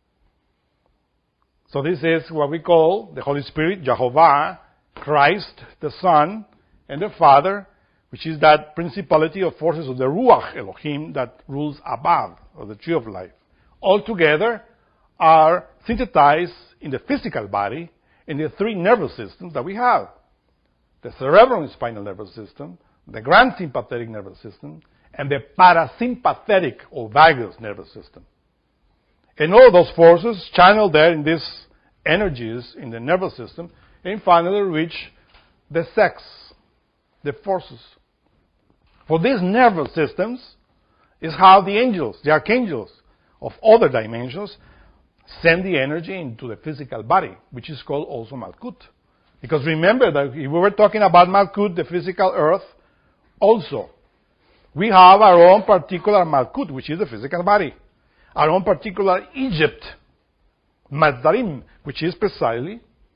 So this is what we call the Holy Spirit, Jehovah, Christ, the Son, and the Father, which is that principality of forces of the Ruach Elohim that rules above, of the tree of life. All together are synthesized in the physical body in the three nervous systems that we have. The cerebral and spinal nervous system, the grand sympathetic nervous system, and the parasympathetic or vagus nervous system. And all those forces channel there in these energies in the nervous system and finally reach the sex, the forces. For these nervous systems is how the angels, the archangels of other dimensions, send the energy into the physical body, which is called also Malkut. Because remember that if we were talking about Malkut, the physical earth, also, we have our own particular Malkut, which is the physical body. Our own particular Egypt, Mazdarim, which is precisely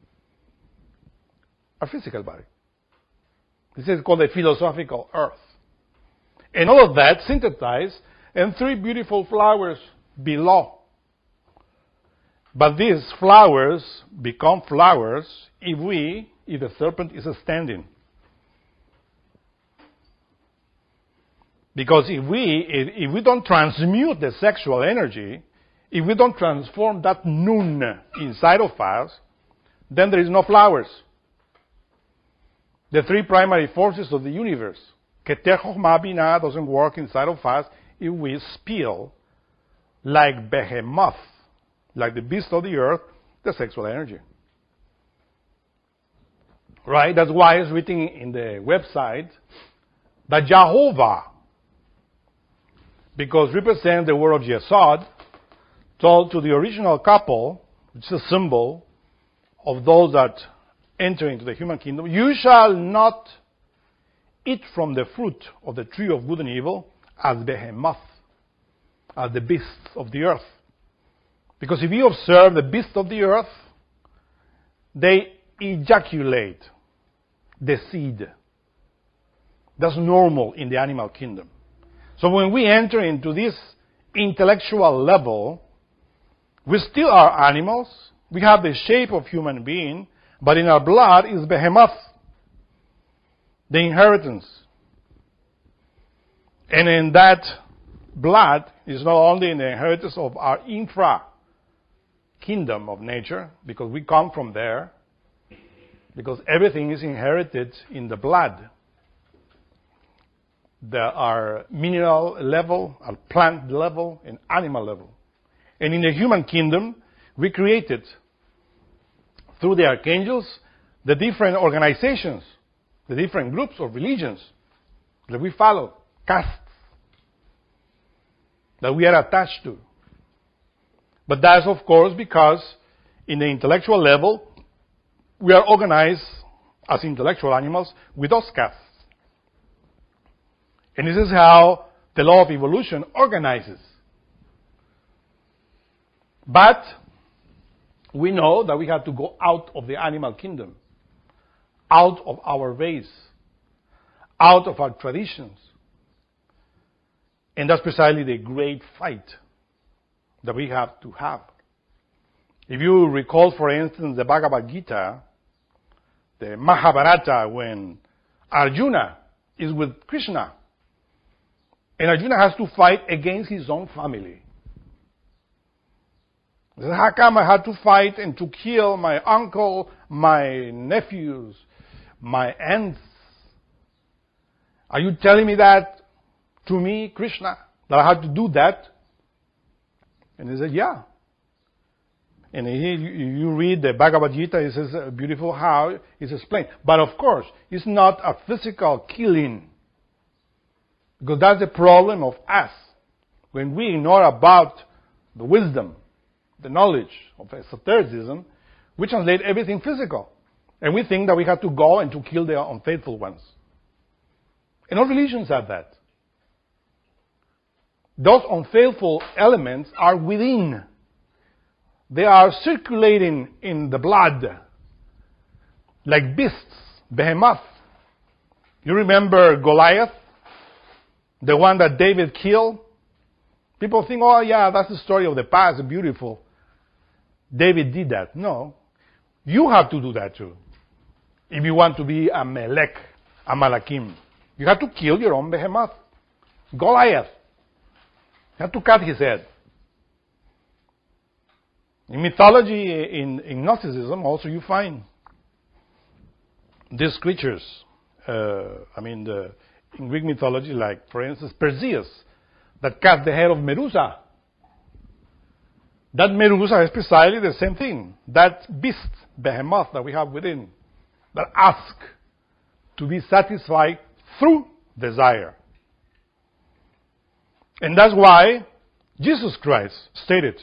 our physical body. This is called the philosophical earth. And all of that synthesized in three beautiful flowers below. But these flowers become flowers if we, if the serpent is standing. Because if we, if, if we don't transmute the sexual energy, if we don't transform that Nun inside of us, then there is no flowers. The three primary forces of the universe, Keter Chokhmah Binah, doesn't work inside of us if we spill, like Behemoth, like the beast of the earth, the sexual energy. Right? That's why it's written in the website that Jehovah, because represent the word of Yesod, told to the original couple, which is a symbol of those that enter into the human kingdom, you shall not eat from the fruit of the tree of good and evil as Behemoth, as the beasts of the earth. Because if you observe the beasts of the earth, they ejaculate the seed. That's normal in the animal kingdom. So when we enter into this intellectual level, we still are animals. We have the shape of human being, but in our blood is Behemoth, the inheritance. And in that blood is not only in the inheritance of our infra kingdom of nature, because we come from there, because everything is inherited in the blood. There are mineral level, our plant level, and animal level. And in the human kingdom, we created, through the archangels, the different organizations, the different groups of religions that we follow, castes, that we are attached to. But that's, of course, because in the intellectual level, we are organized as intellectual animals with those castes. And this is how the law of evolution organizes. But we know that we have to go out of the animal kingdom, out of our race, out of our traditions. And that's precisely the great fight that we have to have. If you recall, for instance, the Bhagavad Gita, the Mahabharata, when Arjuna is with Krishna, and Arjuna has to fight against his own family. He says, how come I had to fight and to kill my uncle, my nephews, my aunts? Are you telling me that to me, Krishna, that I had to do that? And he said, yeah. And he, you read the Bhagavad Gita, it says uh, beautiful how it's explained. But of course, it's not a physical killing. Because that's the problem of us. When we ignore about the wisdom, the knowledge of esotericism, we translate everything physical. And we think that we have to go and to kill the unfaithful ones. And all religions have that. Those unfaithful elements are within. They are circulating in the blood like beasts, behemoth. You remember Goliath? The one that David killed? People think, oh yeah, that's the story of the past, beautiful. David did that. No. You have to do that too. If you want to be a Melech, a Malakim. You have to kill your own behemoth. Goliath. You have to cut his head. In mythology, in, in Gnosticism, also you find these creatures. Uh, I mean, the, in Greek mythology, like, for instance, Perseus, that cut the head of Medusa. That Medusa is precisely the same thing. That beast, behemoth that we have within, that asks to be satisfied through desire. And that's why Jesus Christ stated,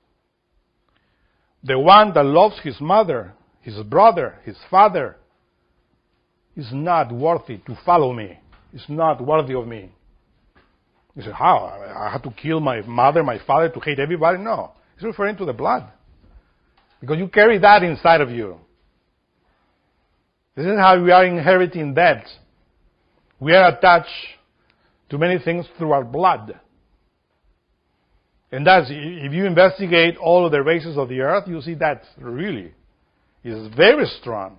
the one that loves his mother, his brother, his father, is not worthy to follow me. Is not worthy of me. You say, how? I have to kill my mother, my father, to hate everybody? No. He's referring to the blood. Because you carry that inside of you. This is how we are inheriting that. We are attached to many things through our blood. And that's, if you investigate all of the races of the earth, you see that really is very strong.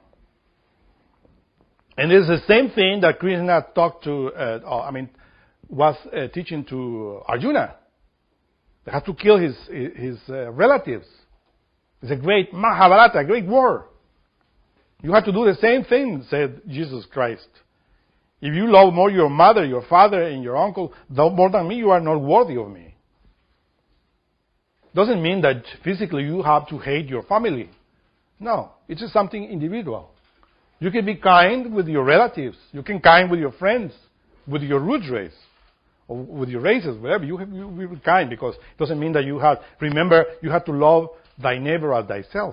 And it's the same thing that Krishna talked to, uh, I mean, was uh, teaching to Arjuna. They have to kill his his uh, relatives. It's a great Mahabharata, a great war. You have to do the same thing, said Jesus Christ. If you love more your mother, your father, and your uncle more than me, you are not worthy of me. Doesn't mean that physically you have to hate your family. No, it's just something individual. You can be kind with your relatives. You can be kind with your friends, with your root race, or with your races, whatever. You have you be kind, because it doesn't mean that you have. Remember, you have to love thy neighbor as thyself.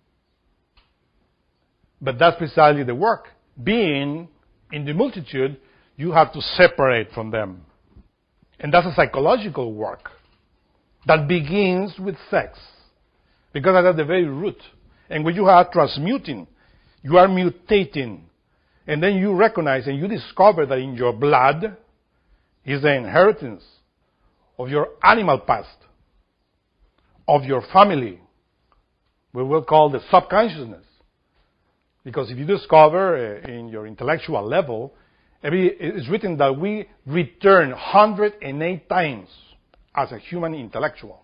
But that's precisely the work. Being in the multitude, you have to separate from them, and that's a psychological work that begins with sex, because that's at the very root. And when you are transmuting, you are mutating, and then you recognize and you discover that in your blood is the inheritance of your animal past, of your family, we will call the subconsciousness. Because if you discover uh, in your intellectual level, every, it's written that we return one hundred eight times as a human intellectual.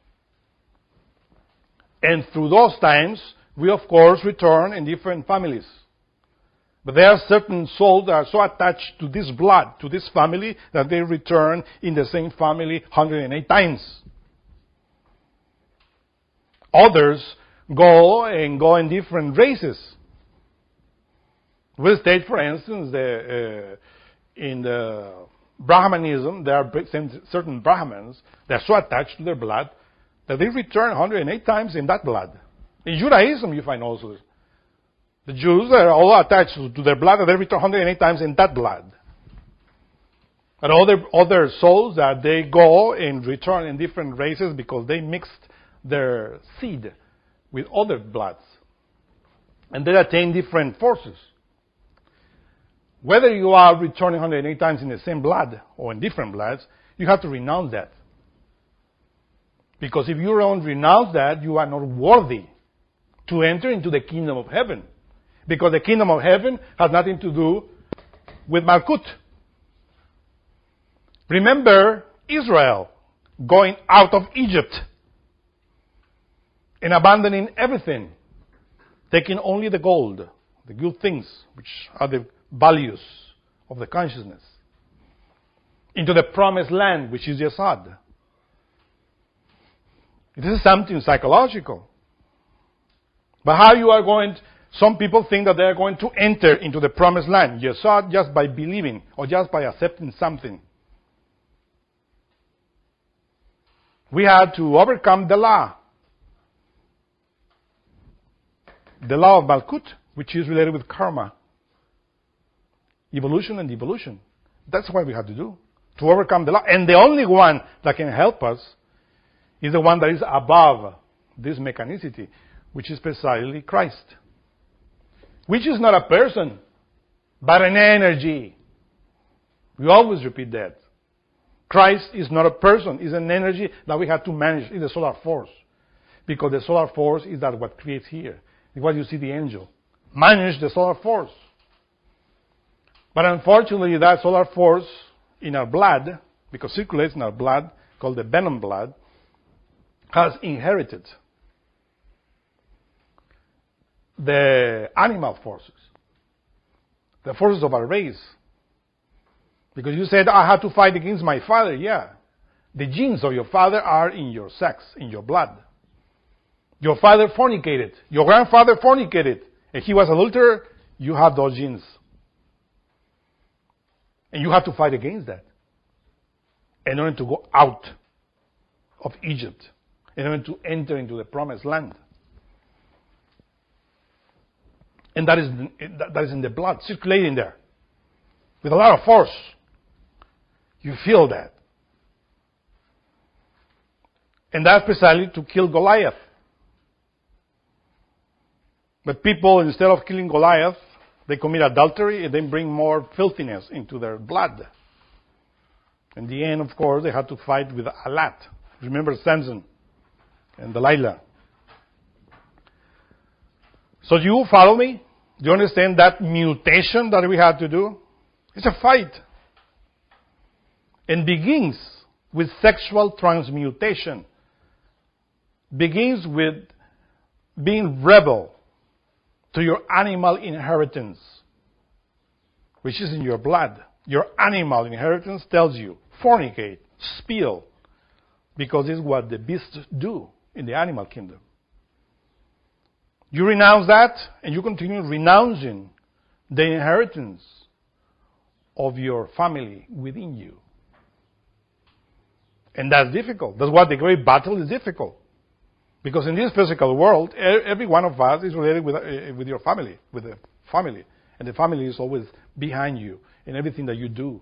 And through those times, we of course return in different families. But there are certain souls that are so attached to this blood, to this family, that they return in the same family one hundred eight times. Others go and go in different races. We'll state, for instance, the, uh, in the Brahmanism, there are certain Brahmins that are so attached to their blood that they return one hundred eight times in that blood. In Judaism, you find also the Jews are all attached to their blood, and they return one hundred eight times in that blood. And other other souls that they go and return in different races because they mixed their seed with other bloods. And they attain different forces. Whether you are returning one hundred eight times in the same blood or in different bloods, you have to renounce that. Because if you don't renounce that, you are not worthy to enter into the kingdom of heaven. Because the kingdom of heaven has nothing to do with Malkut. Remember Israel going out of Egypt and abandoning everything, taking only the gold, the good things, which are the values of the consciousness, into the promised land, which is Yesod. This is something psychological. But how you are going, to, some people think that they are going to enter into the promised land, Yesod, just by believing or just by accepting something. We had to overcome the law. The law of Malkut, which is related with karma. Evolution and devolution. That's what we have to do. To overcome the law. And the only one that can help us is the one that is above this mechanicity, which is precisely Christ. Which is not a person, but an energy. We always repeat that. Christ is not a person, it's an energy that we have to manage in the solar force. Because the solar force is that what creates here. It's what you see the angel. Manage the solar force. But unfortunately, that solar force in our blood, because it circulates in our blood, called the venom blood, has inherited the animal forces, the forces of our race. Because you said, I have to fight against my father. Yeah. The genes of your father are in your sex, in your blood. Your father fornicated. Your grandfather fornicated. And he was adulterer. You have those genes. And you have to fight against that in order to go out of Egypt, in order to enter into the promised land. And that is, that is in the blood, circulating there, with a lot of force. You feel that. And that's precisely to kill Goliath. But people, instead of killing Goliath, they commit adultery and then bring more filthiness into their blood. In the end, of course, they had to fight with Alat. Remember Samson and Delilah. So do you follow me? Do you understand that mutation that we had to do? It's a fight. And begins with sexual transmutation. Begins with being rebel to your animal inheritance, which is in your blood. Your animal inheritance tells you, fornicate, steal, because it's what the beasts do in the animal kingdom. You renounce that, and you continue renouncing the inheritance of your family within you. And that's difficult. That's why the great battle is difficult. Because in this physical world, every one of us is related with, uh, with your family, with the family. And the family is always behind you in everything that you do.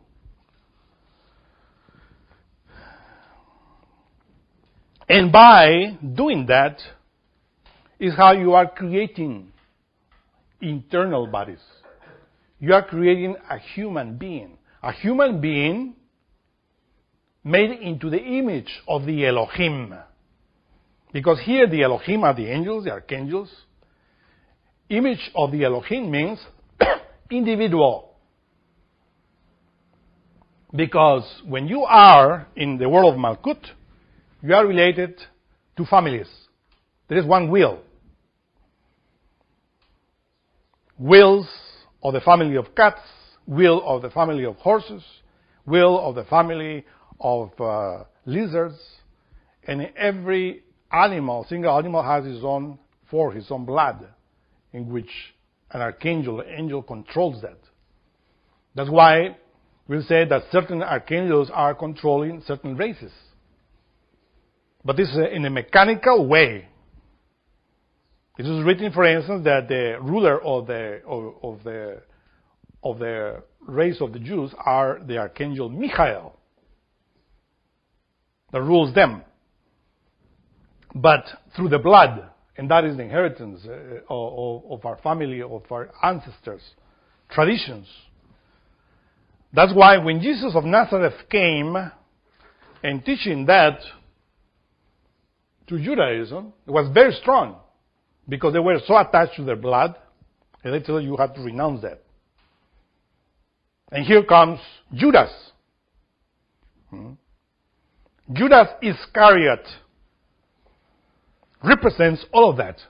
And by doing that is how you are creating internal bodies. You are creating a human being. A human being made into the image of the Elohim. Because here the Elohim are the angels, the archangels. Image of the Elohim means individual. Because when you are in the world of Malkut, you are related to families. There is one will. Wills of the family of cats, will of the family of horses, will of the family of uh, lizards, and every animal, single animal has his own force, his own blood, in which an archangel, an angel controls that. That's why we'll say that certain archangels are controlling certain races. But this is in a mechanical way. It is written, for instance, that the ruler of the of, of the of the race of the Jews are the archangel Michael that rules them. But through the blood, and that is the inheritance uh, of, of our family, of our ancestors, traditions. That's why when Jesus of Nazareth came and teaching that to Judaism, it was very strong because they were so attached to their blood, and they tell you you have to renounce that. And here comes Judas. Hmm. Judas Iscariot represents all of that.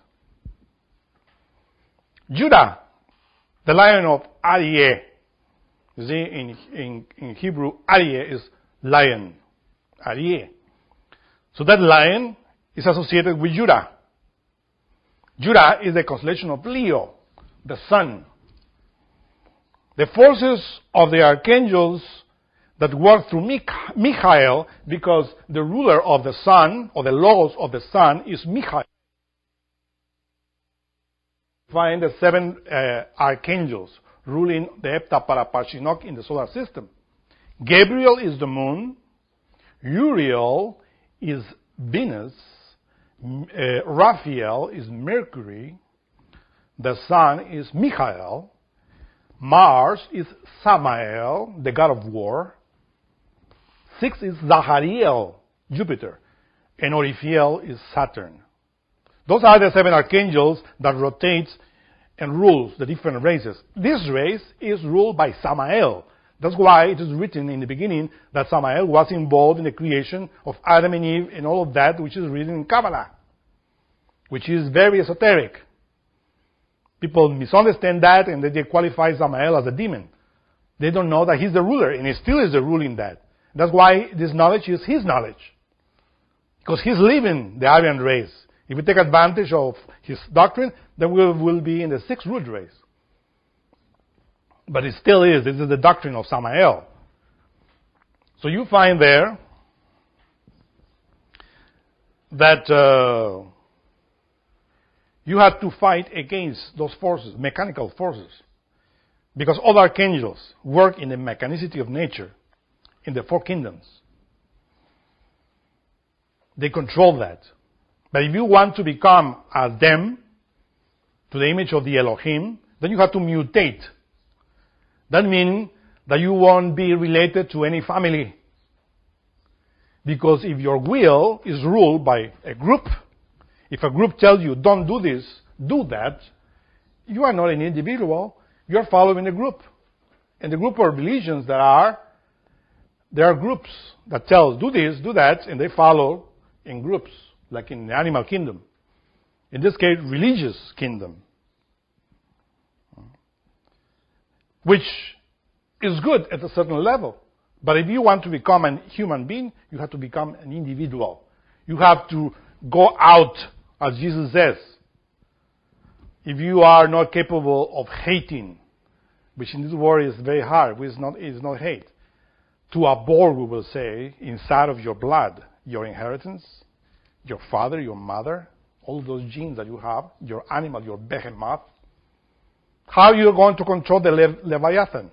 Judah, the lion of Aryeh. You see, in, in, in Hebrew, Aryeh is lion. Aryeh. So that lion is associated with Judah. Judah is the constellation of Leo, the sun. The forces of the archangels that work through Mich- Michael, because the ruler of the sun, or the logos of the sun, is Michael. Find the seven uh, archangels ruling the Hepta Paraparshinok in the solar system. Gabriel is the moon. Uriel is Venus. Uh, Raphael is Mercury. The sun is Michael. Mars is Samael, the god of war. Six is Zahariel, Jupiter. And Orifiel is Saturn. Those are the seven archangels that rotate and rules the different races. This race is ruled by Samael. That's why it is written in the beginning that Samael was involved in the creation of Adam and Eve and all of that, which is written in Kabbalah, which is very esoteric. People misunderstand that and they qualify Samael as a demon. They don't know that he's the ruler, and he still is the ruling that. That's why this knowledge is his knowledge. Because he's living the Aryan race. If we take advantage of his doctrine, then we will be in the sixth root race. But it still is. This is the doctrine of Samael. So you find there that uh, you have to fight against those forces, mechanical forces. Because all archangels work in the mechanicity of nature, in the four kingdoms. They control that. But if you want to become as them, to the image of the Elohim, then you have to mutate. That means that you won't be related to any family. Because if your will is ruled by a group, if a group tells you, don't do this, do that, you are not an individual, you are following a group. And the group of religions that are, there are groups that tell, do this, do that, and they follow in groups, like in the animal kingdom. In this case, religious kingdom. Which is good at a certain level. But if you want to become a human being, you have to become an individual. You have to go out, as Jesus says. If you are not capable of hating, which in this word is very hard, which is not, is not hate, to abhor, we will say, inside of your blood, your inheritance, your father, your mother, all those genes that you have, your animal, your behemoth, how are you going to control the Le- Leviathan?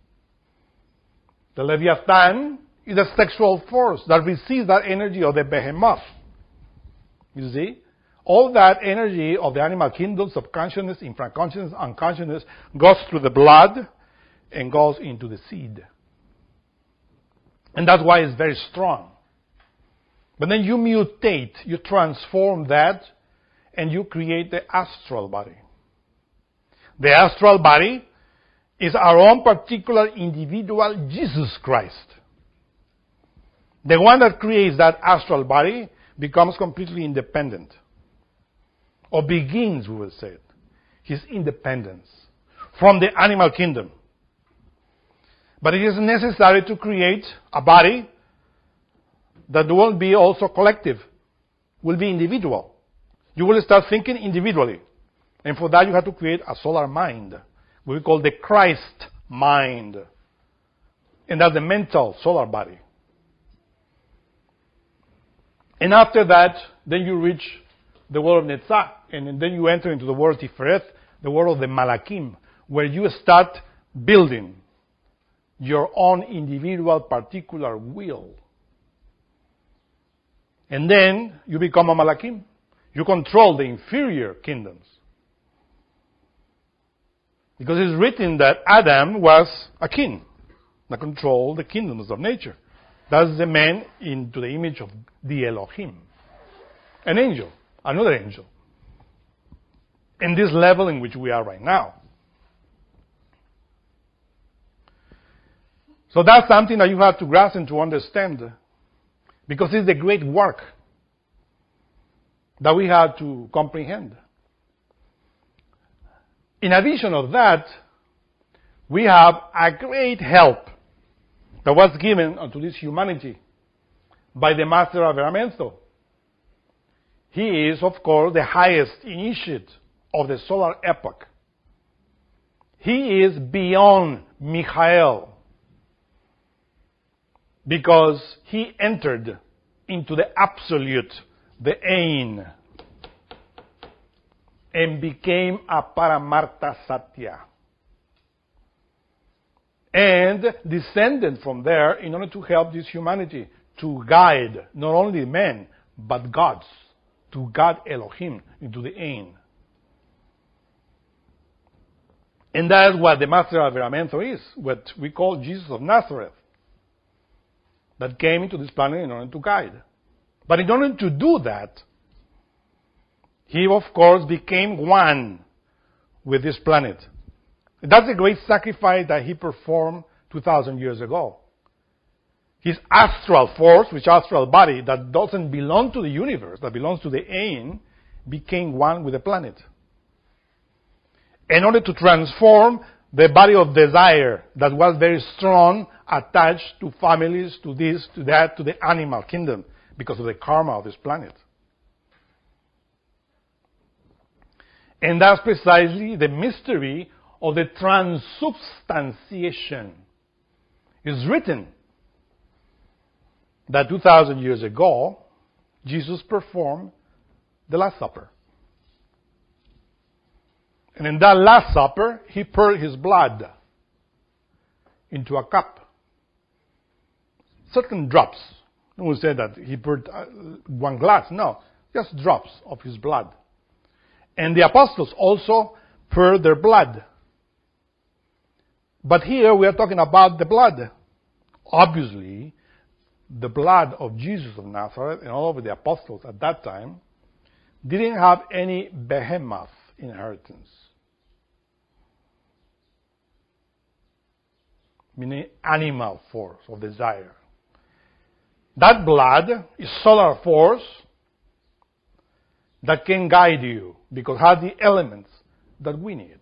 The Leviathan is a sexual force that receives that energy of the behemoth. You see? All that energy of the animal kingdom, subconsciousness, infraconsciousness, unconsciousness, goes through the blood and goes into the seed. And that's why it's very strong. But then you mutate, you transform that, and you create the astral body. The astral body is our own particular individual Jesus Christ. The one that creates that astral body becomes completely independent. Or begins, we will say it, his independence from the animal kingdom. But it is necessary to create a body that will be also collective, will be individual. You will start thinking individually. And for that you have to create a solar mind, what we call the Christ mind. And that's the mental solar body. And after that, then you reach the world of Netzach, and then you enter into the world of Tiferet, the world of the Malakim, where you start building your own individual particular will. And then you become a Malakim. You control the inferior kingdoms. Because it's written that Adam was a king that controlled the kingdoms of nature. That's the man into the image of the Elohim. An angel, another angel. In this level in which we are right now. So that's something that you have to grasp and to understand. Because it's the great work that we have to comprehend. In addition of that, we have a great help that was given unto this humanity by the Master Averamenzo. He is, of course, the highest initiate of the solar epoch. He is beyond Michael because he entered into the absolute, the Ein, and became a Paramarta Satya. And descended from there in order to help this humanity to guide not only men, but gods, to guide Elohim into the Ein. And that is what the Master Averamenzo is, what we call Jesus of Nazareth, that came into this planet in order to guide. But in order to do that, he, of course, became one with this planet. That's a great sacrifice that he performed two thousand years ago. His astral force, which astral body, that doesn't belong to the universe, that belongs to the Ein, became one with the planet. In order to transform the body of desire that was very strong, attached to families, to this, to that, to the animal kingdom, because of the karma of this planet. And that's precisely the mystery of the transubstantiation. It's written that two thousand years ago, Jesus performed the Last Supper. And in that Last Supper, he poured his blood into a cup. Certain drops. No one said that he poured one glass. No, just drops of his blood. And the apostles also poured their blood. But here we are talking about the blood. Obviously, the blood of Jesus of Nazareth and all of the apostles at that time didn't have any behemoth inheritance. Meaning animal force of desire. That blood is solar force that can guide you because it has the elements that we need.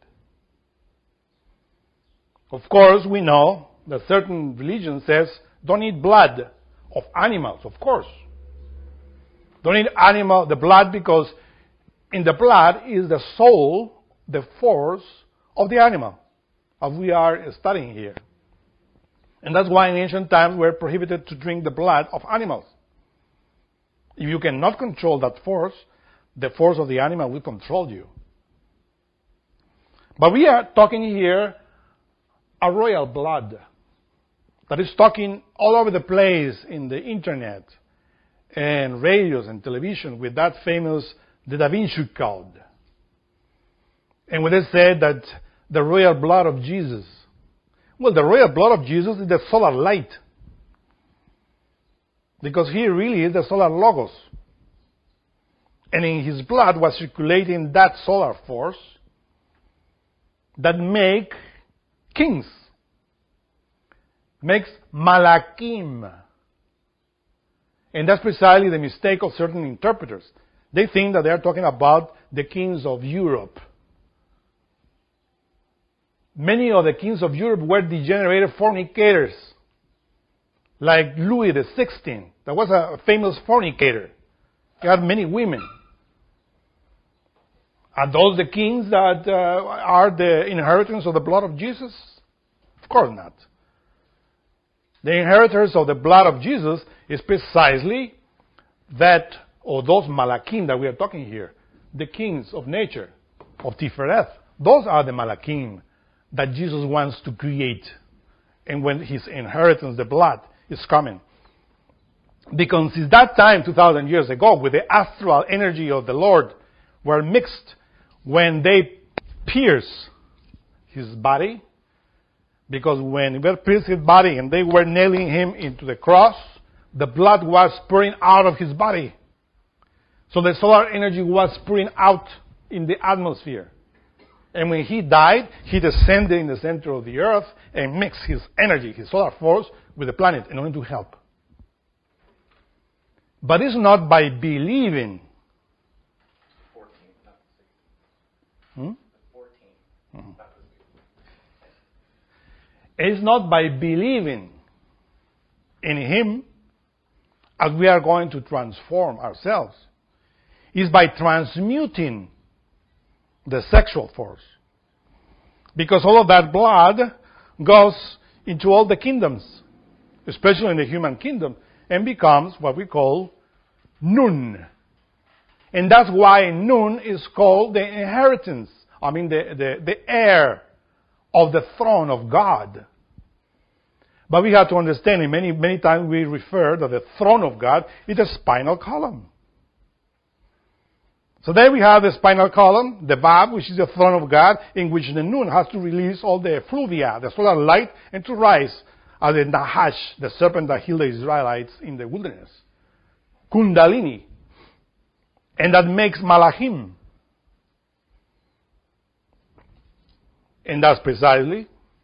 Of course, we know that certain religion says don't eat blood of animals, of course. Don't eat animal, the blood, because in the blood is the soul, the force of the animal, as we are studying here. And that's why in ancient times we were prohibited to drink the blood of animals. If you cannot control that force, the force of the animal will control you. But we are talking here a royal blood that is talking all over the place in the internet and radios and television with that famous the Da Vinci Code. And when they said that the royal blood of Jesus, well, the royal blood of Jesus is the solar light. Because he really is the solar logos. And in his blood was circulating that solar force that make kings. Makes Malakim. And that's precisely the mistake of certain interpreters. They think that they are talking about the kings of Europe. Many of the kings of Europe were degenerated fornicators. Like Louis the sixteenth. That was a famous fornicator. He had many women. Are those the kings that uh, are the inheritors of the blood of Jesus? Of course not. The inheritors of the blood of Jesus is precisely that, or those Malachim that we are talking here, the kings of nature, of Tifereth, those are the Malachim that Jesus wants to create. And when his inheritance, the blood, is coming. Because since that time, two thousand years ago, with the astral energy of the Lord, were mixed when they pierce his body. Because when they pierced his body and they were nailing him into the cross, the blood was pouring out of his body. So the solar energy was pouring out in the atmosphere. And when he died, he descended in the center of the earth and mixed his energy, his solar force, with the planet in order to help. But it's not by believing. fourteen, not sixteen. Hmm? fourteen. Mm-hmm. Not It's not by believing in him as we are going to transform ourselves. It's by transmuting the sexual force. Because all of that blood goes into all the kingdoms, especially in the human kingdom, and becomes what we call Nun. And that's why Nun is called the inheritance, I mean the, the, the heir of the throne of God. But we have to understand, and many, many times we refer that the throne of God is a spinal column. So there we have the spinal column, the Vav, which is the throne of God, in which the Nun has to release all the effluvia, the solar light, and to rise as the Nahash, the serpent that healed the Israelites in the wilderness. Kundalini. And that makes Malachim. And that's precisely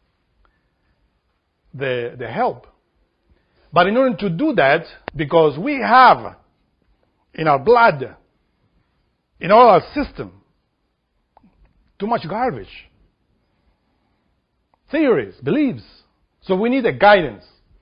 the, the help. But in order to do that, because we have in our blood, in all our system, too much garbage, theories, beliefs. So we need a guidance.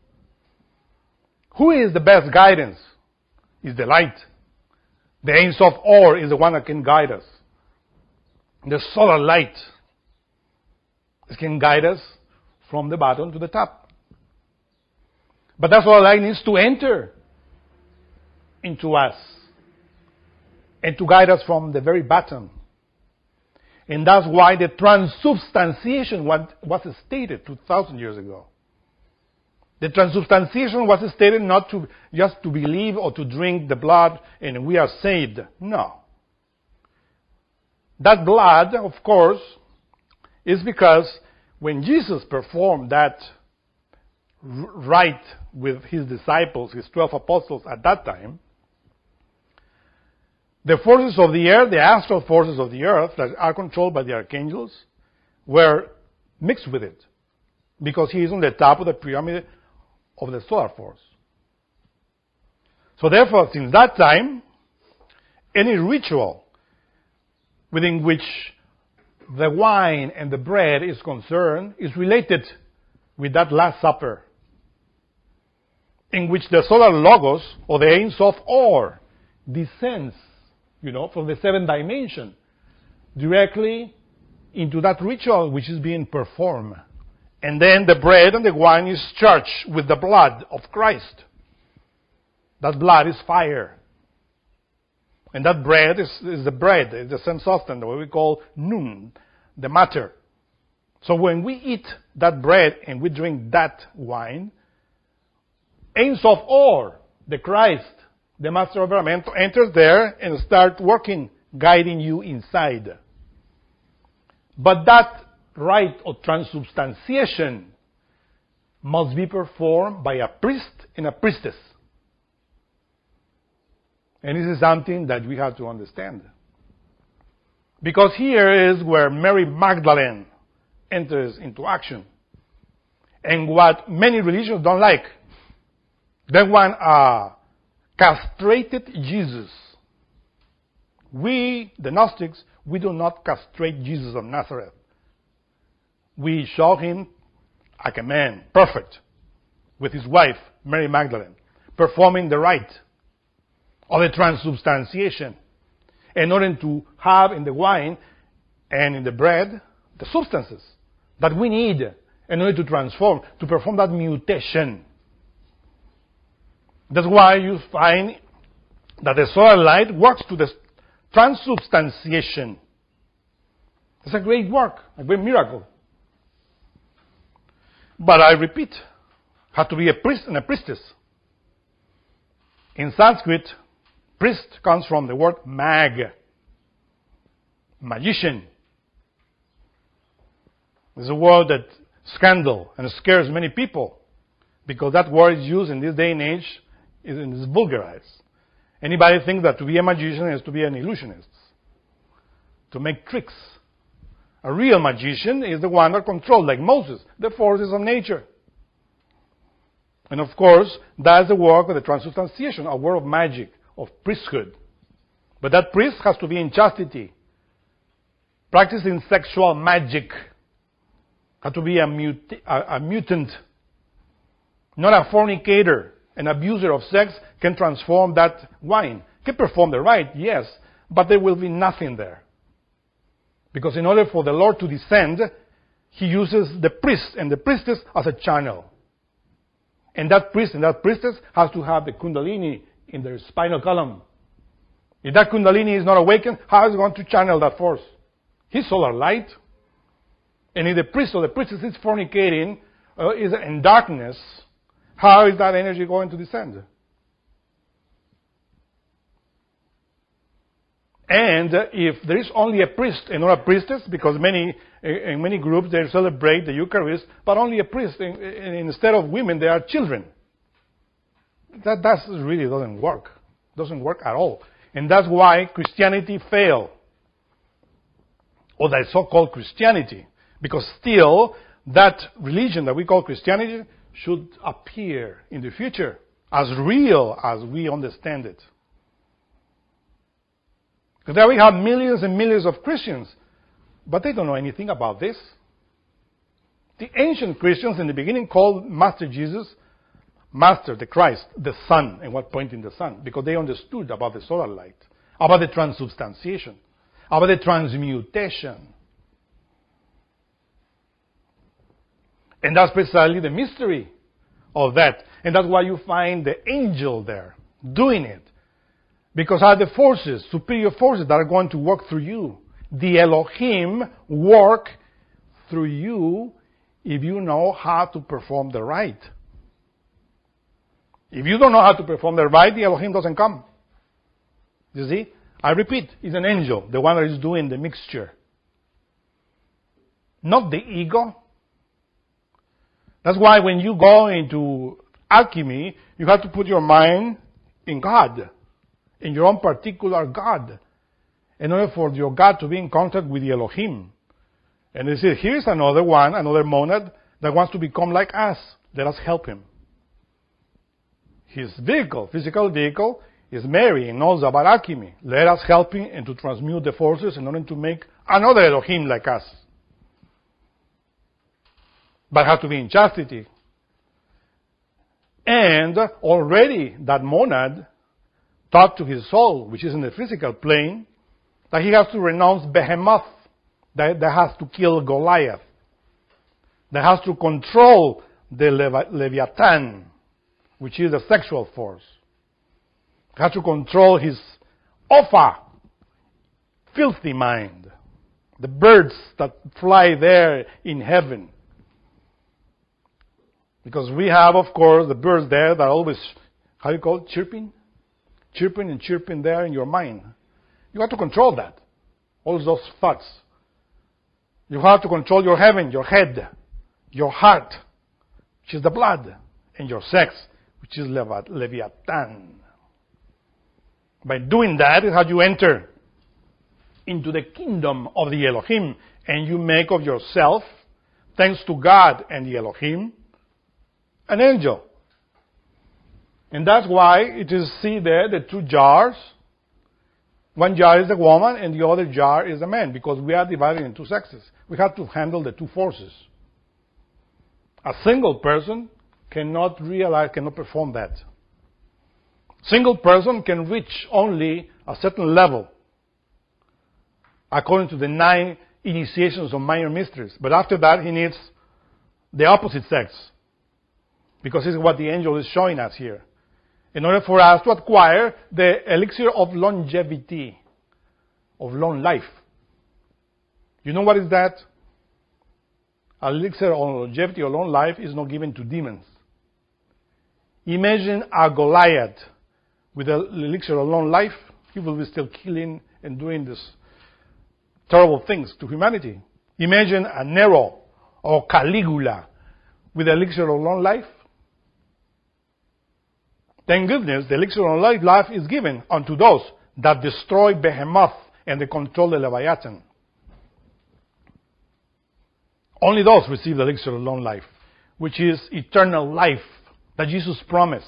Who is the best guidance? Is the light. The Ein Sof Or is the one that can guide us. The solar light can guide us from the bottom to the top. But that solar light needs to enter into us and to guide us from the very bottom. And that's why the transubstantiation was stated two thousand years ago. The transubstantiation was stated not to just to believe or to drink the blood and we are saved. No. That blood, of course, is because when Jesus performed that rite with his disciples, his twelve apostles at that time, the forces of the air, the astral forces of the earth that are controlled by the archangels, were mixed with it. Because he is on the top of the pyramid of the solar force. So therefore, since that time, any ritual within which the wine and the bread is concerned is related with that Last Supper, in which the solar logos, or the Ein Sof Or, descends, you know, from the seventh dimension, directly into that ritual which is being performed. And then the bread and the wine is charged with the blood of Christ. That blood is fire. And that bread is, is the bread, it's the same substance, what we call Nun, the matter. So when we eat that bread and we drink that wine, Ein Sof Or, the Christ, the Master of Elemento, enters there and starts working, guiding you inside. But that rite of transubstantiation must be performed by a priest and a priestess. And this is something that we have to understand. Because here is where Mary Magdalene enters into action. And what many religions don't like, they want a castrated Jesus. We, the Gnostics, we do not castrate Jesus of Nazareth. We show him like a man, perfect, with his wife, Mary Magdalene, performing the rite of the transubstantiation in order to have in the wine and in the bread the substances that we need in order to transform, to perform that mutation. That's why you find that the solar light works to the transubstantiation. It's a great work, a great miracle. But I repeat, have to be a priest and a priestess. In Sanskrit, priest comes from the word mag, magician. It's a word that scandal and scares many people because that word is used in this day and age is, is vulgarized. Anybody thinks that to be a magician is to be an illusionist, to make tricks. A real magician is the one that controls, like Moses, the forces of nature. And of course, that's the work of the transubstantiation, a work of magic, of priesthood. But that priest has to be in chastity, practicing sexual magic. Has to be a, mut- a, a mutant, not a fornicator. An abuser of sex can transform that wine. Can perform the rite, yes, but there will be nothing there. Because in order for the Lord to descend, he uses the priest and the priestess as a channel. And that priest and that priestess has to have the kundalini in their spinal column. If that kundalini is not awakened, how is it going to channel that force? His solar light. And if the priest or the priestess is fornicating, uh, is in darkness, how is that energy going to descend? And uh, if there is only a priest and not a priestess, because many in many groups they celebrate the Eucharist, but only a priest, and, and instead of women, they are children. That that really doesn't work. Doesn't work at all. And that's why Christianity failed, or that so-called Christianity, because still that religion that we call Christianity should appear in the future as real as we understand it. Because there we have millions and millions of Christians, but they don't know anything about this. The ancient Christians in the beginning called Master Jesus, Master, the Christ, the Son, and what point in the Son, because they understood about the solar light, about the transubstantiation, about the transmutation. And that's precisely the mystery of that. And that's why you find the angel there doing it. Because are the forces, superior forces that are going to work through you. The Elohim work through you if you know how to perform the rite. If you don't know how to perform the rite, the Elohim doesn't come. You see? I repeat, it's an angel, the one that is doing the mixture. Not the ego. That's why when you go into alchemy, you have to put your mind in God, in your own particular God, in order for your God to be in contact with the Elohim. And they say, here's another one, another monad, that wants to become like us. Let us help him. His vehicle, physical vehicle, is Mary and knows about alchemy. Let us help him and to transmute the forces in order to make another Elohim like us. But have to be in chastity. And already that monad taught to his soul, which is in the physical plane, that he has to renounce Behemoth, that, that has to kill Goliath, that has to control the Levi- Leviathan, which is the sexual force. He has to control his Opha, filthy mind, the birds that fly there in heaven. Because we have, of course, the birds there that are always, how do you call it, chirping? Chirping and chirping there in your mind. You have to control that. All those thoughts. You have to control your heaven, your head, your heart, which is the blood, and your sex, which is Levi- Leviathan. By doing that is how you enter into the kingdom of the Elohim, and you make of yourself, thanks to God and the Elohim, an angel. And that's why it is see there the two jars. One jar is the woman and the other jar is the man, because we are divided in two sexes. We have to handle the two forces. A single person cannot realize, cannot perform that. Single person can reach only a certain level according to the nine initiations of minor mysteries. But after that, he needs the opposite sex. Because this is what the angel is showing us here. in order for us to acquire the elixir of longevity, of long life. You know what is that? Elixir of longevity or long life is not given to demons. Imagine a Goliath with the elixir of long life. He will be still killing and doing these terrible things to humanity. Imagine a Nero or Caligula with the elixir of long life. Thank goodness the elixir of long life is given unto those that destroy Behemoth and they control the Leviathan. Only those receive the elixir of long life, which is eternal life that Jesus promised.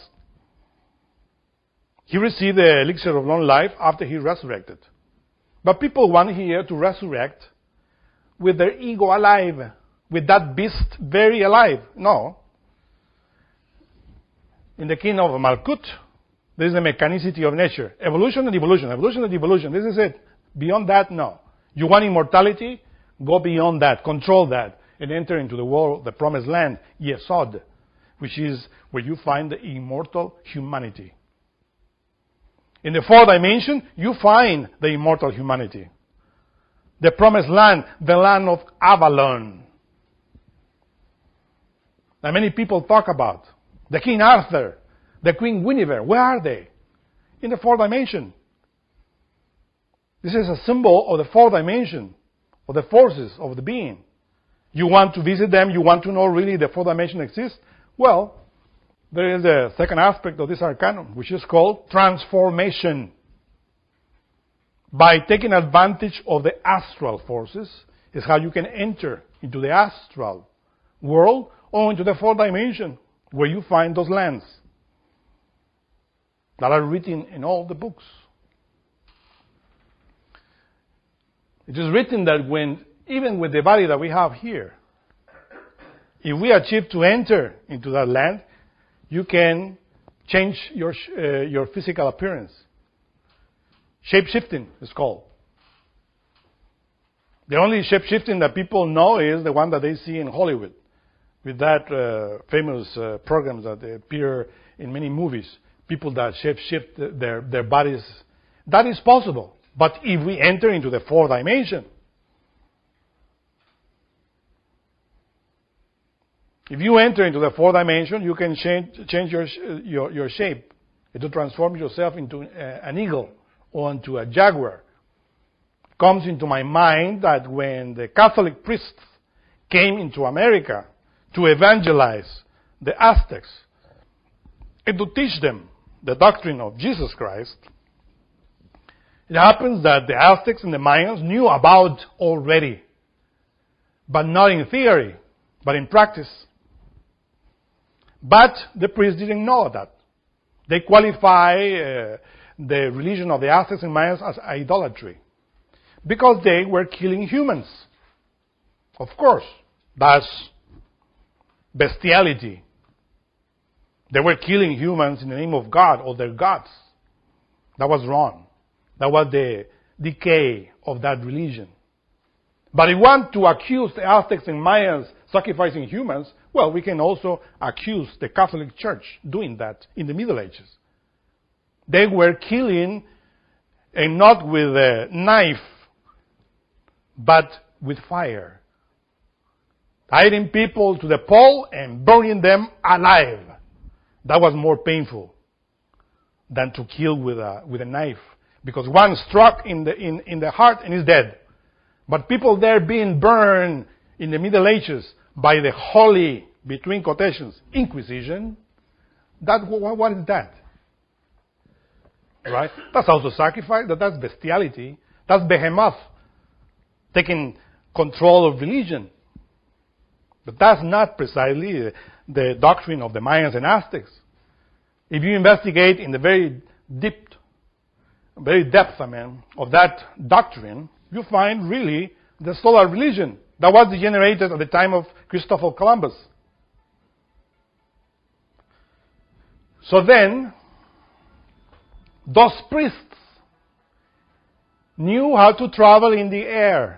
He received the elixir of long life after he resurrected. But people want here to resurrect with their ego alive, with that beast very alive. No. In the kingdom of Malkut, there is a mechanicity of nature. Evolution and evolution, evolution and evolution. This is it. Beyond that, no. You want immortality? Go beyond that. Control that. And enter into the world, the promised land, Yesod, which is where you find the immortal humanity. In the fourth dimension, you find the immortal humanity. The promised land, the land of Avalon, that many people talk about. The King Arthur, the Queen Guinevere, where are they? In the fourth dimension. This is a symbol of the fourth dimension, of the forces of the being. You want to visit them, you want to know really the fourth dimension exists? Well, there is a second aspect of this arcanum, which is called transformation. By taking advantage of the astral forces is how you can enter into the astral world or into the fourth dimension, where you find those lands that are written in all the books. It is written that when, even with the body that we have here, if we achieve to enter into that land, you can change your uh, your physical appearance. Shape-shifting is called. The only shape-shifting that people know is the one that they see in Hollywood, with that uh, famous uh, programs that appear in many movies. People that shape-shift their, their bodies. That is possible. But if we enter into the fourth dimension, if you enter into the fourth dimension, you can change, change your, your, your shape. It will transform yourself into uh, an eagle or into a jaguar. It comes into my mind that when the Catholic priests came into America to evangelize the Aztecs and to teach them the doctrine of Jesus Christ, it happens that the Aztecs and the Mayans knew about already, but not in theory, but in practice. But the priests didn't know that. They qualify uh, the religion of the Aztecs and Mayans as idolatry because they were killing humans. Of course, that's bestiality. They were killing humans in the name of God or their gods. That was wrong. That was the decay of that religion. But if we want to accuse the Aztecs and Mayans sacrificing humans, well, we can also accuse the Catholic Church doing that in the Middle Ages. They were killing, and not with a knife, but with fire. Hiding people to the pole and burning them alive. That was more painful than to kill with a, with a knife. Because one struck in the, in, in the heart and is dead. But people there being burned in the Middle Ages by the holy, between quotations, Inquisition, that, what, what is that? Right? That's also sacrifice, that, that's bestiality. That's Behemoth taking control of religion. But that's not precisely the doctrine of the Mayans and Aztecs. If you investigate in the very deep, very depth, I mean, of that doctrine, you find really the solar religion that was degenerated at the time of Christopher Columbus. So then, those priests knew how to travel in the air.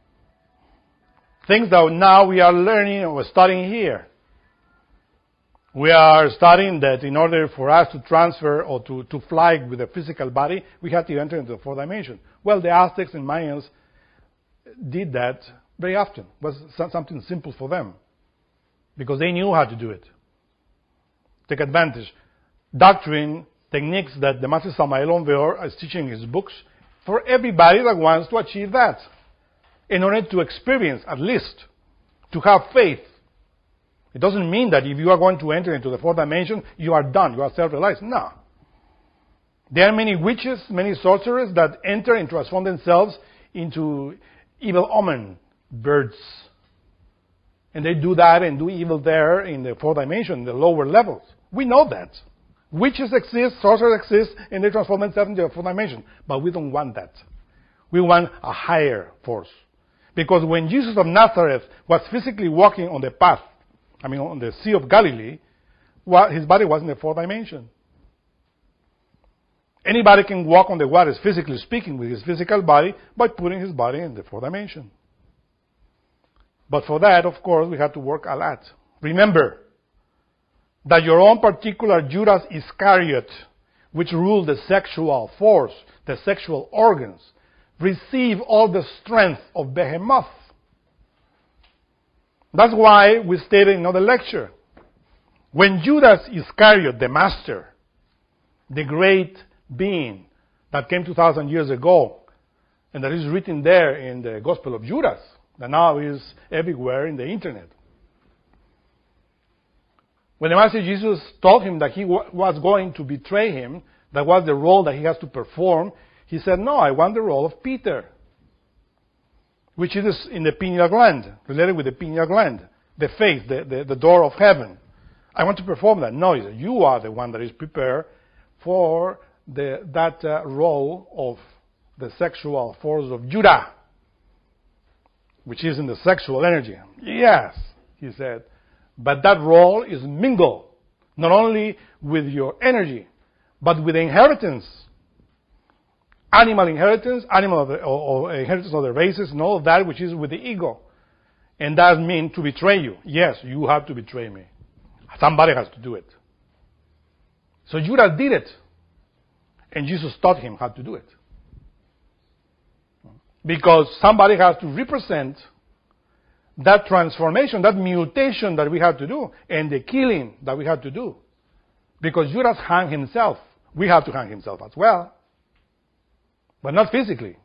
Things that now we are learning or studying here. We are studying that in order for us to transfer or to, to fly with a physical body, we had to enter into the fourth dimension. Well, the Aztecs and Mayans did that very often. It was something simple for them because they knew how to do it. Take advantage. Doctrine, techniques that the Master Samael Onveor is teaching in his books for everybody that wants to achieve that. In order to experience, at least, to have faith. It doesn't mean that if you are going to enter into the fourth dimension, you are done, you are self-realized. No. There are many witches, many sorcerers that enter and transform themselves into evil omen birds. And they do that and do evil there in the fourth dimension, the lower levels. We know that. Witches exist, sorcerers exist, and they transform themselves into the fourth dimension. But we don't want that. We want a higher force. Because when Jesus of Nazareth was physically walking on the path, I mean, on the Sea of Galilee, well, his body was in the fourth dimension. Anybody can walk on the waters, physically speaking, with his physical body by putting his body in the fourth dimension. But for that, of course, we have to work a lot. Remember that your own particular Judas Iscariot, which ruled the sexual force, the sexual organs, receive all the strength of Behemoth. That's why we stated in another lecture. When Judas Iscariot, the master, the great being that came two thousand years ago, and that is written there in the Gospel of Judas, that now is everywhere in the internet. When the Master Jesus told him that he w- was going to betray him, that was the role that he has to perform, he said, no, I want the role of Peter, which is in the pineal gland, related with the pineal gland, the face, the, the, the door of heaven. I want to perform that. No, he said, you are the one that is prepared for the, that uh, role of the sexual force of Judah, which is in the sexual energy. Yes, he said, but that role is mingled, not only with your energy, but with the inheritance. Animal inheritance, animal of the, or, or inheritance of the races, and all of that which is with the ego. And that means to betray you. Yes, you have to betray me. Somebody has to do it. So Judas did it. And Jesus taught him how to do it. Because somebody has to represent that transformation, that mutation that we have to do, and the killing that we have to do. Because Judas hung himself. We have to hang himself as well. But not physically.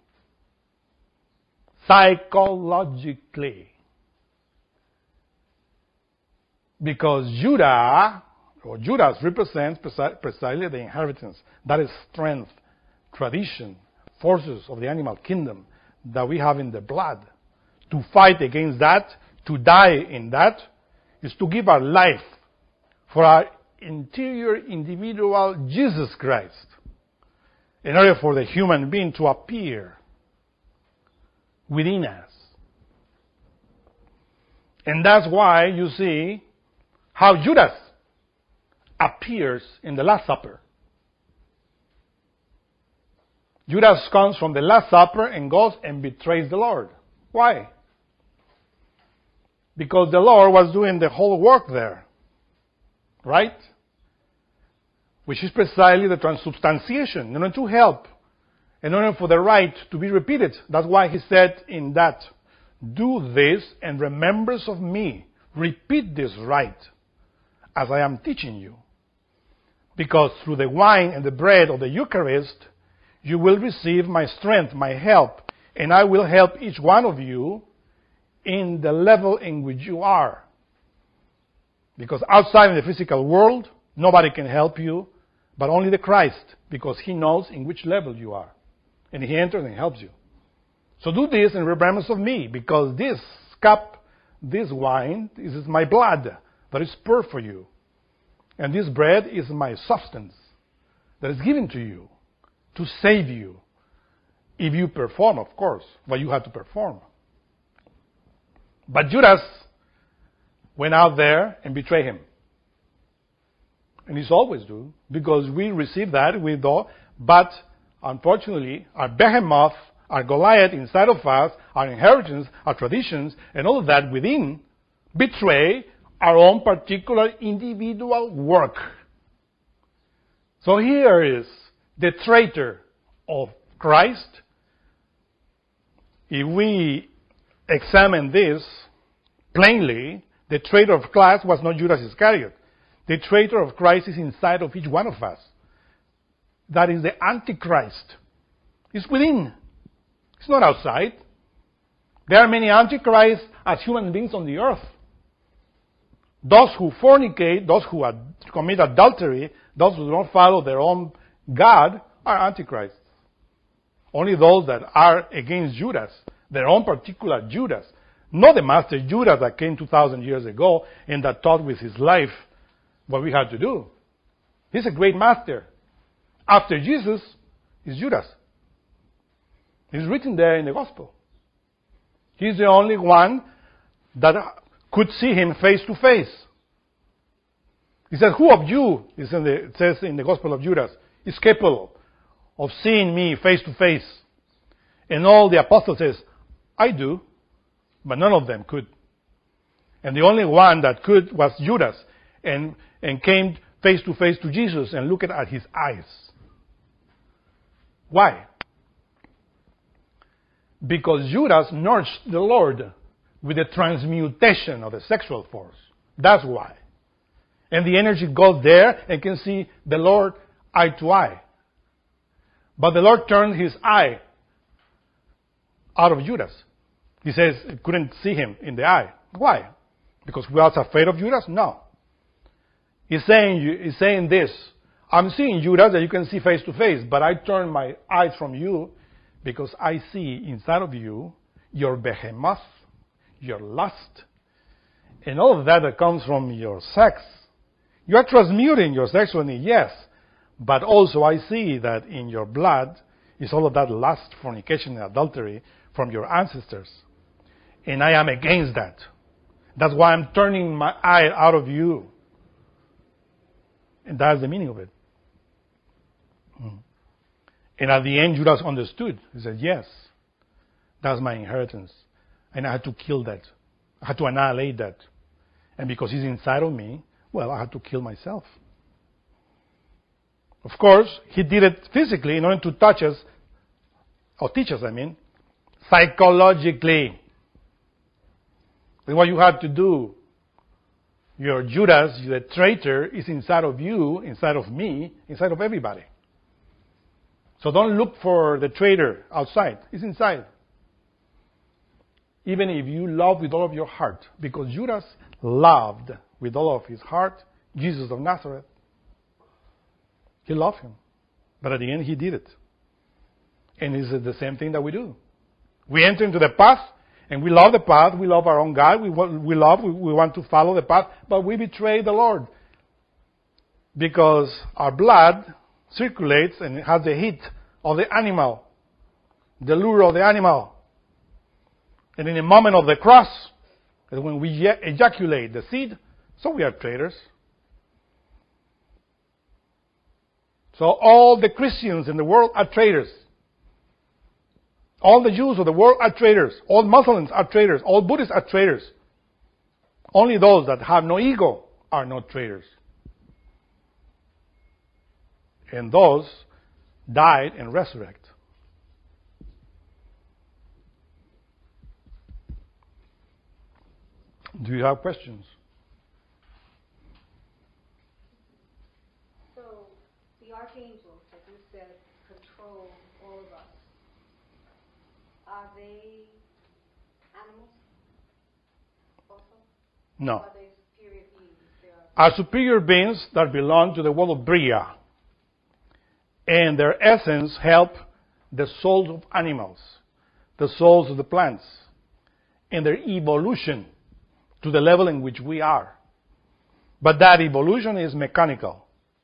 Psychologically. Because Judah, or Judas, represents precisely the inheritance. That is strength, tradition, forces of the animal kingdom that we have in the blood. To fight against that, to die in that, is to give our life for our interior individual Jesus Christ, in order for the human being to appear within us. And that's why you see how Judas appears in the Last Supper. Judas comes from the Last Supper and goes and betrays the Lord. Why? Because the Lord was doing the whole work there. Right? Which is precisely the transubstantiation, in order to help, in order for the rite to be repeated. That's why he said in that, do this in remembrance of me. Repeat this rite as I am teaching you. Because through the wine and the bread of the Eucharist, you will receive my strength, my help, and I will help each one of you in the level in which you are. Because outside in the physical world, nobody can help you, but only the Christ, because he knows in which level you are. And he enters and helps you. So do this in remembrance of me, because this cup, this wine, this is my blood that is poured for you. And this bread is my substance that is given to you to save you. If you perform, of course, what you have to perform. But Judas went out there and betrayed him. And he's always do, because we receive that, we do, but unfortunately, our behemoth, our Goliath inside of us, our inheritance, our traditions, and all of that within, betray our own particular individual work. So here is the traitor of Christ. If we examine this plainly, the traitor of Christ was not Judas Iscariot. The traitor of Christ is inside of each one of us. That is the Antichrist. It's within. It's not outside. There are many Antichrists as human beings on the earth. Those who fornicate, those who ad- commit adultery, those who don't follow their own God are Antichrists. Only those that are against Judas, their own particular Judas, not the master Judas that came two thousand years ago and that taught with his life what we had to do. He's a great master. After Jesus is Judas. It's written there in the gospel. He's the only one that could see him face to face. He said, who of you, is in the, it says in the Gospel of Judas, is capable of seeing me face to face? And all the apostles says, I do, but none of them could. And the only one that could was Judas, and, and came face to face to Jesus and looked at his eyes. Why? Because Judas nourished the Lord with the transmutation of the sexual force. That's why. And the energy goes there and can see the Lord eye to eye. But the Lord turned his eye out of Judas. He says he couldn't see him in the eye. Why? Because we are afraid of Judas? No. He's saying, he's saying this. I'm seeing Judas that you can see face to face, but I turn my eyes from you because I see inside of you your behemoth, your lust, and all of that that comes from your sex. You are transmuting your sexuality, yes, but also I see that in your blood is all of that lust, fornication, and adultery from your ancestors. And I am against that. That's why I'm turning my eye out of you. And that's the meaning of it. Mm. And at the end, Judas understood. He said, yes, that's my inheritance. And I had to kill that. I had to annihilate that. And because he's inside of me, well, I had to kill myself. Of course, he did it physically in order to touch us, or teach us, I mean, psychologically. That's what you had to do. Your Judas, the traitor, is inside of you, inside of me, inside of everybody. So don't look for the traitor outside. It's inside. Even if you love with all of your heart, because Judas loved with all of his heart Jesus of Nazareth. He loved him. But at the end, he did it. And it's the same thing that we do. We enter into the path, and we love the path. We love our own God. We, we love, we, we want to follow the path, but we betray the Lord. Because our blood circulates and it has the heat of the animal, the lure of the animal. And in the moment of the cross, when we ejaculate the seed, so we are traitors. So all the Christians in the world are traitors. All the Jews of the world are traitors. All Muslims are traitors. All Buddhists are traitors. Only those that have no ego are not traitors. And those died and resurrect. Do you have questions? So, the archangels that you said control all of us, are they animals also? No. Or are they superior beings? They are Are superior beings that belong to the world of Bria. And their essence help the souls of animals, the souls of the plants, and their evolution to the level in which we are. But that evolution is mechanical.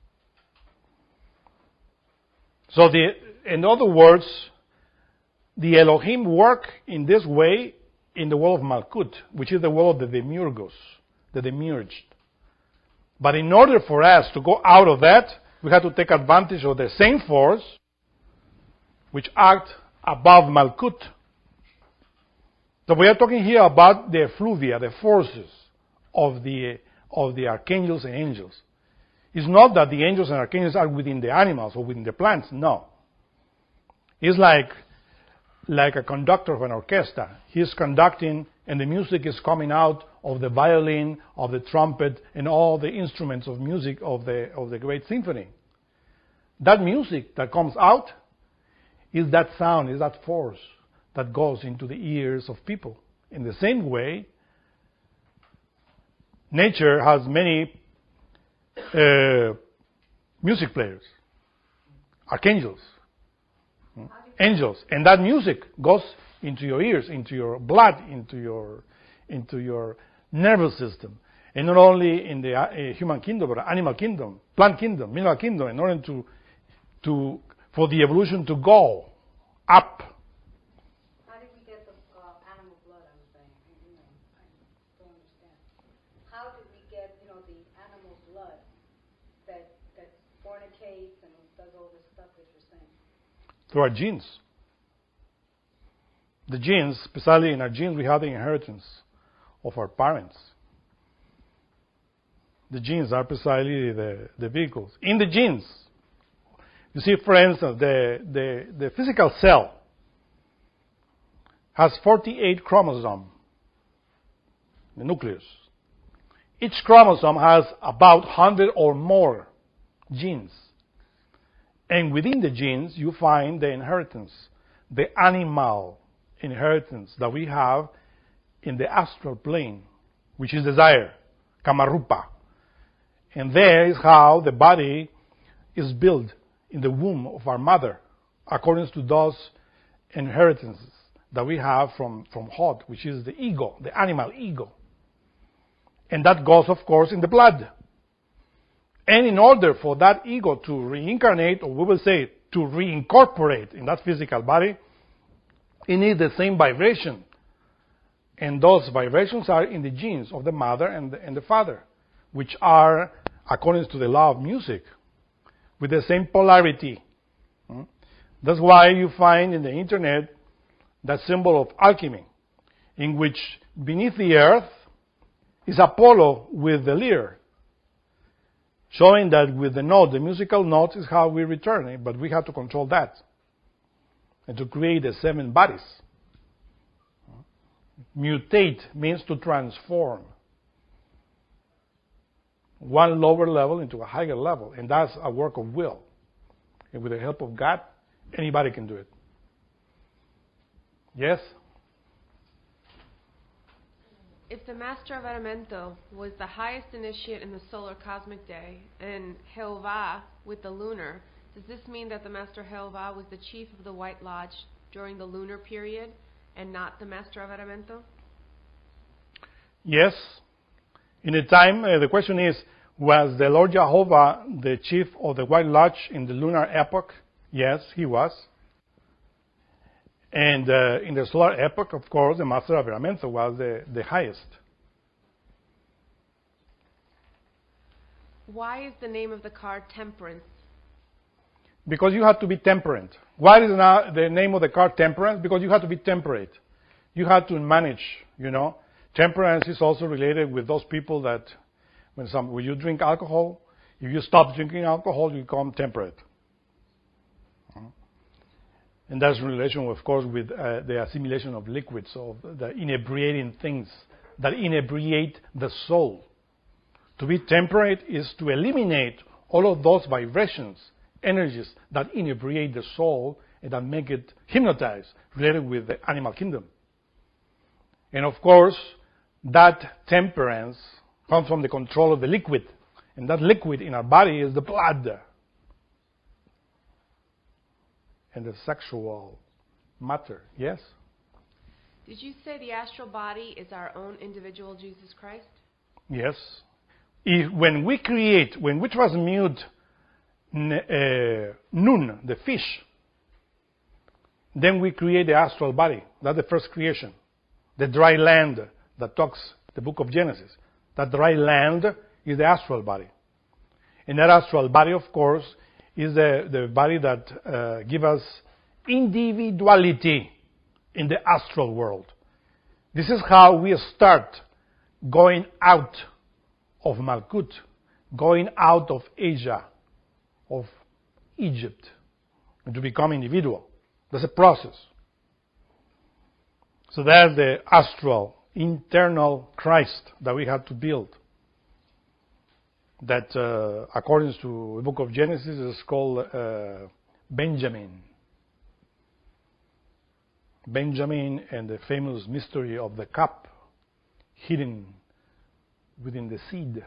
So the, in other words, the Elohim work in this way in the world of Malkut, which is the world of the Demiurgos, the Demiurged. But in order for us to go out of that, we have to take advantage of the same force which act above Malkut. So we are talking here about the effluvia, the forces of the of the archangels and angels. It's not that the angels and archangels are within the animals or within the plants, no. It's like, like a conductor of an orchestra. He's conducting and the music is coming out of the violin, of the trumpet, and all the instruments of music of the, of the great symphony. That music that comes out is that sound, is that force that goes into the ears of people. In the same way, nature has many uh, music players, archangels, angels, and that music goes into your ears, into your blood, into your into your nervous system, and not only in the uh, human kingdom, but animal kingdom, plant kingdom, mineral kingdom, in order to to for the evolution to go up. How did we get the uh, animal blood? I'm saying, you know, I don't understand. How did we get, you know, the animal blood that that fornicates and does all this stuff that you're saying? Through our genes. The genes, especially in our genes, we have the inheritance of our parents. The genes are precisely the, the vehicles. In the genes, you see, for instance, the, the, the physical cell has forty-eight chromosomes, the nucleus. Each chromosome has about one hundred or more genes. And within the genes, you find the inheritance, the animal inheritance that we have in the astral plane, which is desire, Kamarupa. And there is how the body is built in the womb of our mother, according to those inheritances that we have from, from Hod, which is the ego, the animal ego. And that goes, of course, in the blood. And in order for that ego to reincarnate, or we will say to reincorporate in that physical body, it needs the same vibration. And those vibrations are in the genes of the mother and the, and the father, which are, according to the law of music, with the same polarity. That's why you find in the internet that symbol of alchemy, in which beneath the earth is Apollo with the lyre, showing that with the note, the musical note is how we return it, but we have to control that and to create the seven bodies. Mutate means to transform one lower level into a higher level, and that's a work of will. And with the help of God, anybody can do it. Yes? If the Master of Aramento was the highest initiate in the solar cosmic day, and Jehovah with the lunar, does this mean that the Master Jehovah was the chief of the White Lodge during the lunar period, and not the Master of Aramento? Yes. In the time, uh, the question is, was the Lord Jehovah the chief of the White Lodge in the lunar epoch? Yes, he was. And uh, in the solar epoch, of course, the Master of Aramento was the, the highest. Why is the name of the card Temperance? Because you have to be temperate. Why is now the name of the card Temperance? Because you have to be temperate. You have to manage, you know. Temperance is also related with those people that when some when you drink alcohol, if you stop drinking alcohol, you become temperate. And that's in relation, of course, with uh, the assimilation of liquids, of the inebriating things that inebriate the soul. To be temperate is to eliminate all of those vibrations, energies that inebriate the soul and that make it hypnotized, related with the animal kingdom. And of course, that temperance comes from the control of the liquid. And that liquid in our body is the blood and the sexual matter. Yes? Did you say the astral body is our own individual Jesus Christ? Yes. If, when we create, when we transmute n- uh, Nun, the fish, then we create the astral body. That's the first creation. The dry land that talks the book of Genesis. That dry land is the astral body. And that astral body, of course, is the, the body that uh, gives us individuality in the astral world. This is how we start going out of Malkut going out of Asia, of Egypt, and to become individual. That's a process. So that's the astral, internal Christ that we have to build. That, uh, according to the book of Genesis, is called uh, Benjamin. Benjamin and the famous mystery of the cup hidden within the seed.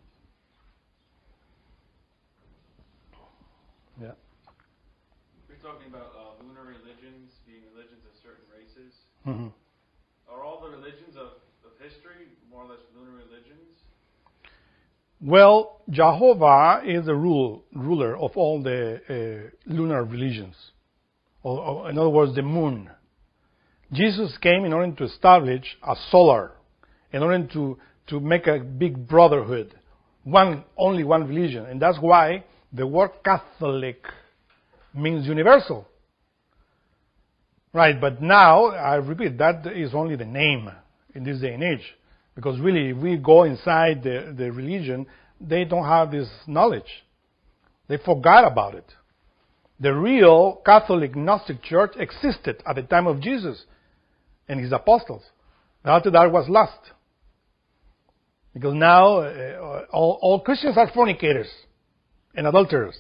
Yeah. We're talking about uh, lunar religions being religions of certain races. Mm-hmm. Are all the religions of, of history more or less lunar religions? Well, Jehovah is the rule, ruler of all the uh, lunar religions. Or, or, in other words, the moon. Jesus came in order to establish a solar, in order to, to make a big brotherhood, one only one religion. And that's why the word Catholic means universal. Right, but now, I repeat, that is only the name in this day and age. Because really, if we go inside the, the religion, they don't have this knowledge. They forgot about it. The real Catholic Gnostic Church existed at the time of Jesus and his apostles. After that was lost. Because now, uh, all, all Christians are fornicators and adulterers.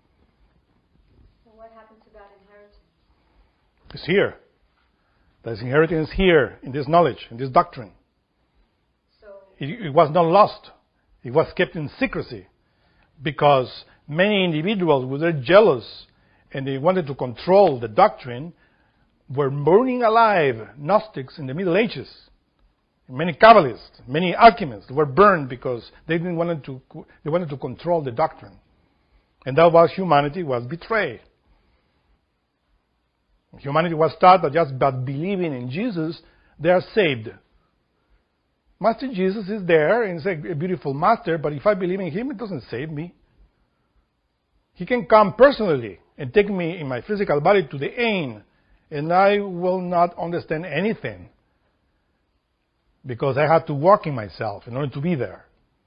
So what happened to that inheritance? It's here. That inheritance is here, in this knowledge, in this doctrine. It, it was not lost. It was kept in secrecy because many individuals who were jealous and they wanted to control the doctrine were burning alive Gnostics in the Middle Ages. Many Kabbalists, many alchemists were burned because they didn't wanted to they wanted to control the doctrine, and that was humanity was betrayed. Humanity was taught that just by believing in Jesus they are saved. Master Jesus is there, and he's a beautiful master, but if I believe in him, it doesn't save me. He can come personally and take me in my physical body to the end, and I will not understand anything because I have to work in myself in order to be there.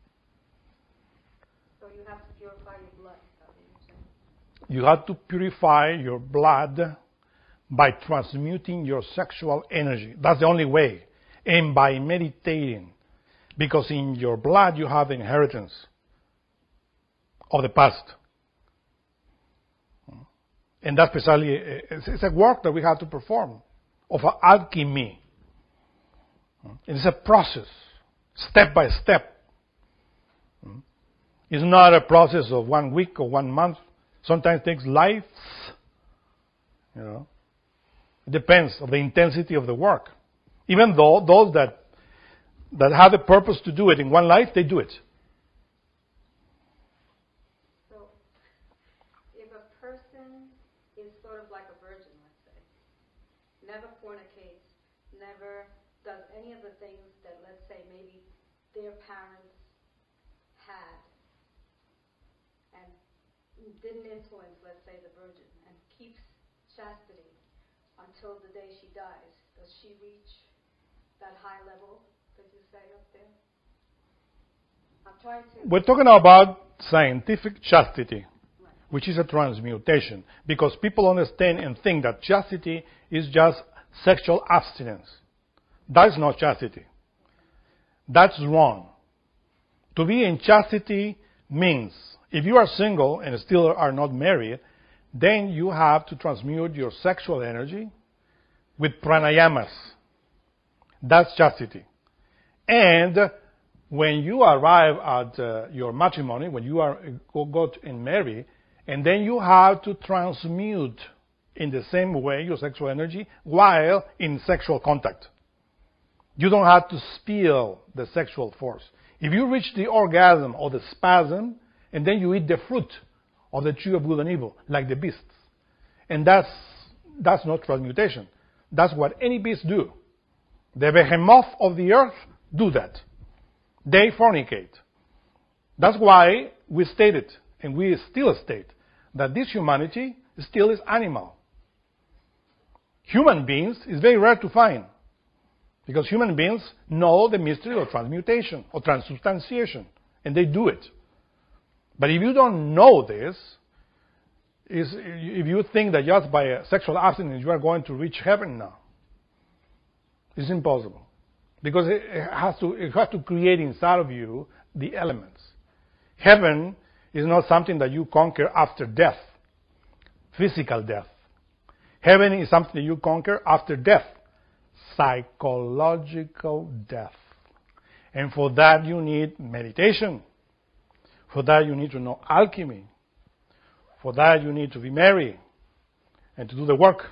So you have to purify your blood, is that what you're saying? You have to purify your blood by transmuting your sexual energy. That's the only way. And by meditating, because in your blood you have the inheritance of the past. And that's precisely, it's a work that we have to perform, of alchemy. It's a process, step by step. It's not a process of one week or one month. Sometimes it takes lives. You know, it depends on the intensity of the work. Even though those that that have the purpose to do it in one life, they do it. So, if a person is sort of like a virgin, let's say, never fornicates, never does any of the things that, let's say, maybe their parents had, and didn't influence, let's say, the virgin, and keeps chastity until the day she dies, does she reach that high level that you say up there? I'm trying to... We're talking about scientific chastity, right, which is a transmutation, because people understand and think that chastity is just sexual abstinence. That's not chastity. That's wrong. To be in chastity means, if you are single and still are not married, then you have to transmute your sexual energy with pranayamas. That's chastity. And when you arrive at uh, your matrimony, when you are go, go and marry, and then you have to transmute in the same way your sexual energy while in sexual contact. You don't have to spill the sexual force. If you reach the orgasm or the spasm, and then you eat the fruit of the tree of good and evil, like the beasts. And that's, that's not transmutation. That's what any beast do. The behemoth of the earth do that. They fornicate. That's why we stated, and we still state, that this humanity still is animal. Human beings is very rare to find, because human beings know the mystery of transmutation, or transubstantiation. And they do it. But if you don't know this, is if you think that just by a sexual abstinence you are going to reach heaven now, it's impossible. Because it has to, it has to create inside of you the elements. Heaven is not something that you conquer after death, physical death. Heaven is something that you conquer after death, psychological death. And for that you need meditation. For that you need to know alchemy. For that you need to be married and to do the work,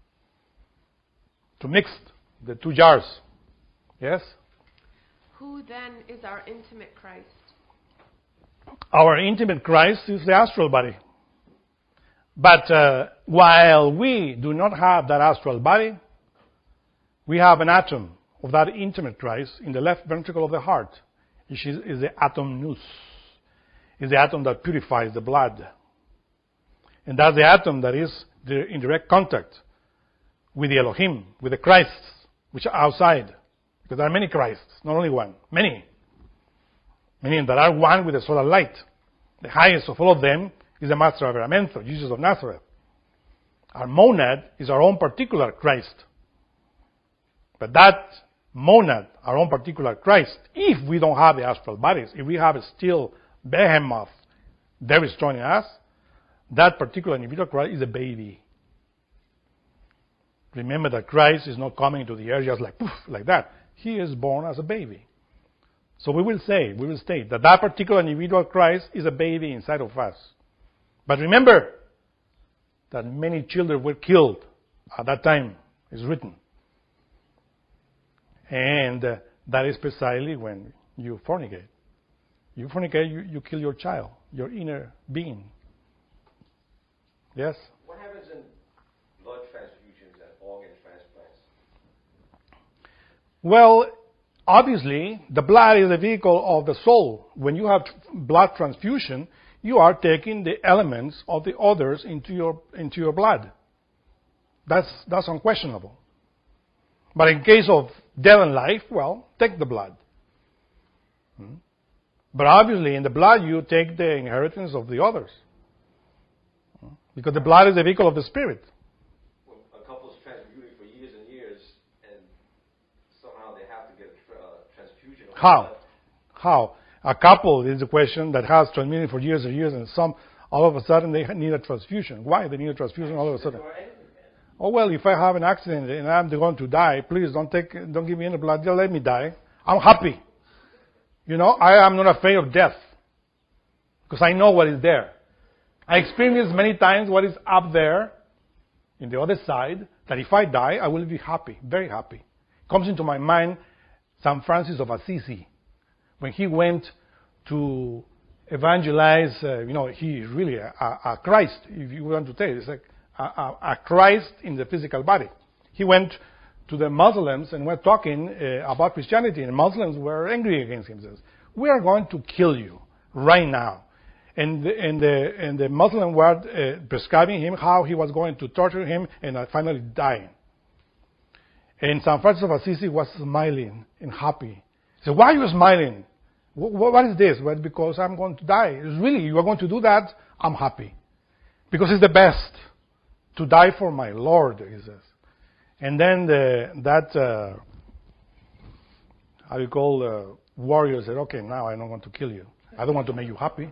to mix the two jars. Yes? Who then is our intimate Christ? Our intimate Christ is the astral body. But uh, while we do not have that astral body, we have an atom of that intimate Christ in the left ventricle of the heart, which is, is the atom nous. It's the atom that purifies the blood. And that's the atom that is the, in direct contact with the Elohim, with the Christs, which are outside. Because there are many Christs, not only one, many. Meaning that are one with the solar light. The highest of all of them is the Master of Veramento, Jesus of Nazareth. Our monad is our own particular Christ. But that monad, our own particular Christ, if we don't have the astral bodies, if we have a still behemoth very strong in us, that particular individual Christ is a baby. Remember that Christ is not coming to the earth just like poof, like that. He is born as a baby. So we will say, we will state that that particular individual Christ is a baby inside of us. But remember that many children were killed at that time, is written. And uh, that is precisely when you fornicate. You fornicate, you, you kill your child, your inner being. Yes? What happens in blood transfusions and organ transplants? Well, obviously, the blood is the vehicle of the soul. When you have blood transfusion, you are taking the elements of the others into your into your blood. That's that's unquestionable. But in case of death and life, well, take the blood. Hmm? But obviously, in the blood, you take the inheritance of the others. Because the blood is the vehicle of the spirit. Well, a couple's transmuting for years and years, and somehow they have to get a tra- uh, transfusion. Of How? blood. How? A couple is the question that has transmitted for years and years, and some, all of a sudden, they need a transfusion. Why they need a transfusion all of a sudden? Oh, well, if I have an accident and I'm going to die, please don't take, don't give me any blood. Just let me die. I'm happy. You know, I am not afraid of death because I know what is there. I experienced many times what is up there in the other side, that if I die, I will be happy, very happy. Comes into my mind Saint Francis of Assisi. When he went to evangelize, uh, you know, he is really a, a, a Christ, if you want to tell it. It's like a, a, a Christ in the physical body. He went to the Muslims and were talking uh, about Christianity, and Muslims were angry against him. He says, we are going to kill you right now. And the, and the, and the Muslim were uh, prescribing him how he was going to torture him and uh, finally dying. And Saint Francis of Assisi was smiling and happy. He said, why are you smiling? W- what is this? Well, because I'm going to die. It's really, you are going to do that? I'm happy. Because it's the best to die for my Lord, he says. And then the, that, uh, how you call, uh, warrior said, okay, now I'm not going to kill you. I don't want to make you happy.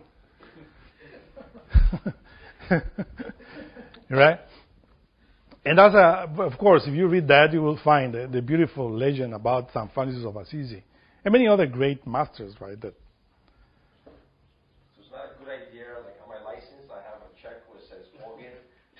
Right? And that's a, of course, if you read that, you will find the, the beautiful legend about Saint Francis of Assisi and many other great masters, right? That So it's not a good idea, like on my license, I have a check where it says organ.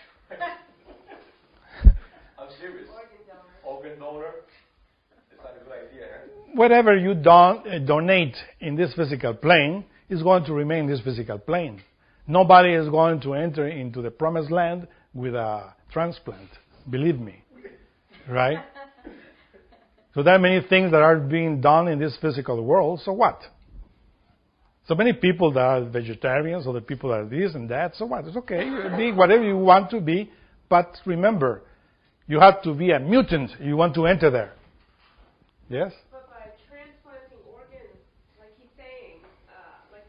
I'm serious. Organ donor. It's not a good idea, huh? whatever you don- uh, donate in this physical plane is going to remain in this physical plane. Nobody is going to enter into the promised land with a transplant. Believe me. Right? So there are many things that are being done in this physical world. So what? So many people that are vegetarians, or the people that are this and that. So what? It's okay. Be whatever you want to be. But remember, you have to be a mutant if you want to enter there. Yes? But by transplanting organs, like he's saying, uh, like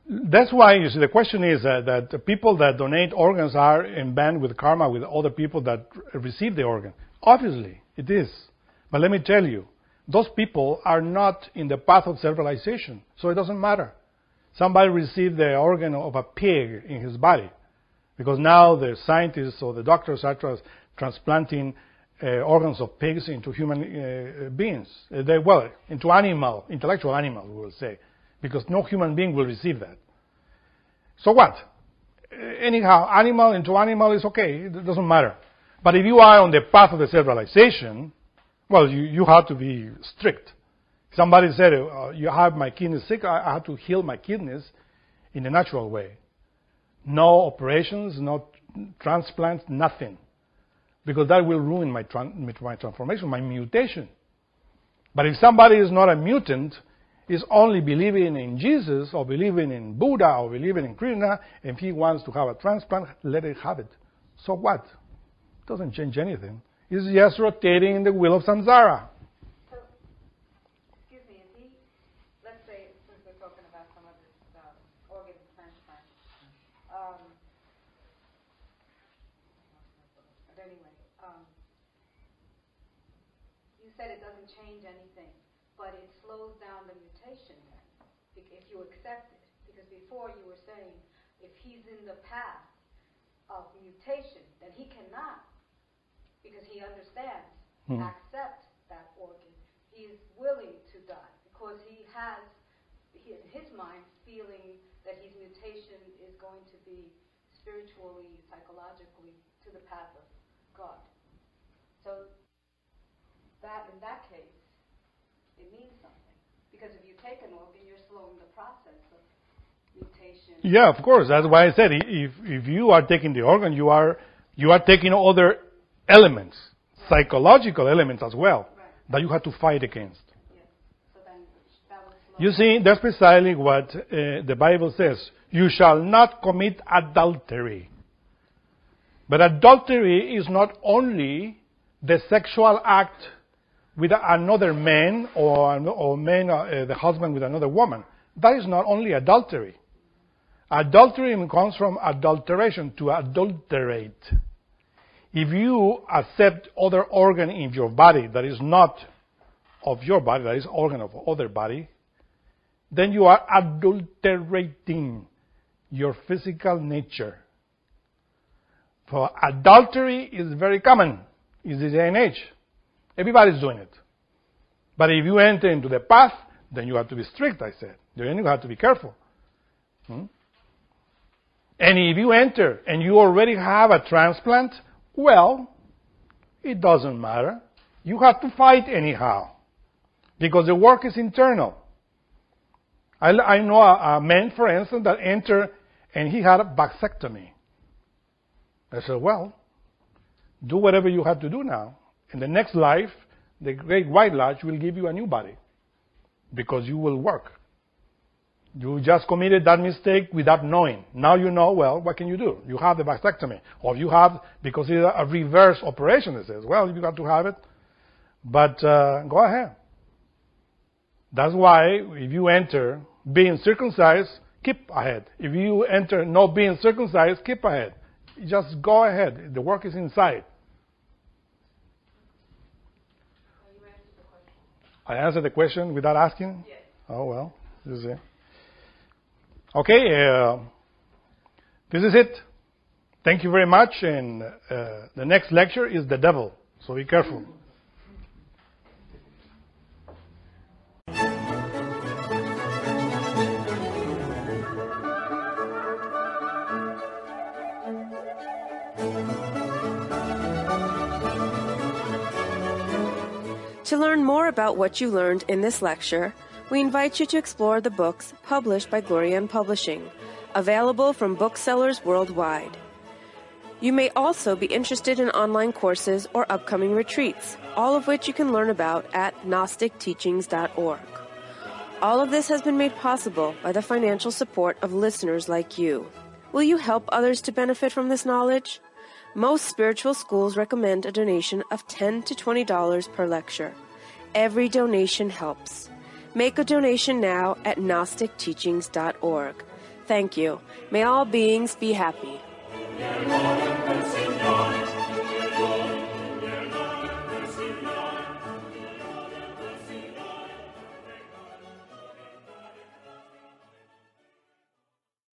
That's why, you see, the question is uh, that the people that donate organs are in band with karma with other people that r- receive the organ. Obviously, it is. But let me tell you, those people are not in the path of self-realization, so it doesn't matter. Somebody received the organ of a pig in his body, because now the scientists or the doctors are trans- transplanting uh, organs of pigs into human uh, beings. Uh, they, well, into animal, intellectual animals, we will say, because no human being will receive that. So what? Anyhow, animal into animal is okay. It doesn't matter. But if you are on the path of the self-realization, well, you, you have to be strict. Somebody said, uh, you have my kidneys sick, I, I have to heal my kidneys in a natural way. No operations, no transplants, nothing. Because that will ruin my, tran- my transformation, my mutation. But if somebody is not a mutant, is only believing in Jesus or believing in Buddha or believing in Krishna, and if he wants to have a transplant, let it have it. So what? It doesn't change anything. It's just rotating in the wheel of samsara. So, excuse me, if he, let's say, since we're talking about some of this uh, organ transplant, um, but anyway, um, you said it doesn't change anything, but it slows down the mutation then, if you accept it. Because before you were saying, if he's in the path of mutation, then he cannot, because he understands, hmm. accept that organ. He is willing to die, because he has, he, in his mind, feeling that his mutation is going to be spiritually, psychologically, to the path of God. So, that in that case, it means something. Because if you take an organ, you're slowing the process of mutation. Yeah, of course. That's why I said if if you are taking the organ, you are you are taking other elements, right. Psychological elements as well, right. That you have to fight against. Yes. So then that would slow. You see, that's precisely what uh, the Bible says. You shall not commit adultery. But adultery is not only the sexual act with another man, or, or man, uh, the husband with another woman. That is not only adultery. Adultery comes from adulteration, to adulterate. If you accept other organ in your body that is not of your body, that is organ of other body, then you are adulterating your physical nature. For adultery is very common in this day and age. Everybody's doing it. But if you enter into the path, then you have to be strict, I said. Then you have to be careful. Hmm? And if you enter and you already have a transplant, well, it doesn't matter. You have to fight anyhow. Because the work is internal. I, I know a, a man, for instance, that entered and he had a vasectomy. I said, well, do whatever you have to do now. In the next life, the Great White Lodge will give you a new body because you will work. You just committed that mistake without knowing. Now you know, well, what can you do? You have the vasectomy. Or you have, because it's a reverse operation, it says, well, you got to have it. But uh, go ahead. That's why if you enter being circumcised, keep ahead. If you enter not being circumcised, keep ahead. Just go ahead. The work is inside. I answered the question without asking? Yes. Oh, well. This is it. Okay. Uh, this is it. Thank you very much. And uh, the next lecture is the devil. So be careful. To learn more about what you learned in this lecture, we invite you to explore the books published by Glorian Publishing, available from booksellers worldwide. You may also be interested in online courses or upcoming retreats, all of which you can learn about at gnostic teachings dot org. All of this has been made possible by the financial support of listeners like you. Will you help others to benefit from this knowledge? Most spiritual schools recommend a donation of ten to twenty dollars per lecture. Every donation helps. Make a donation now at gnostic teachings dot org. thank you. May all beings be happy.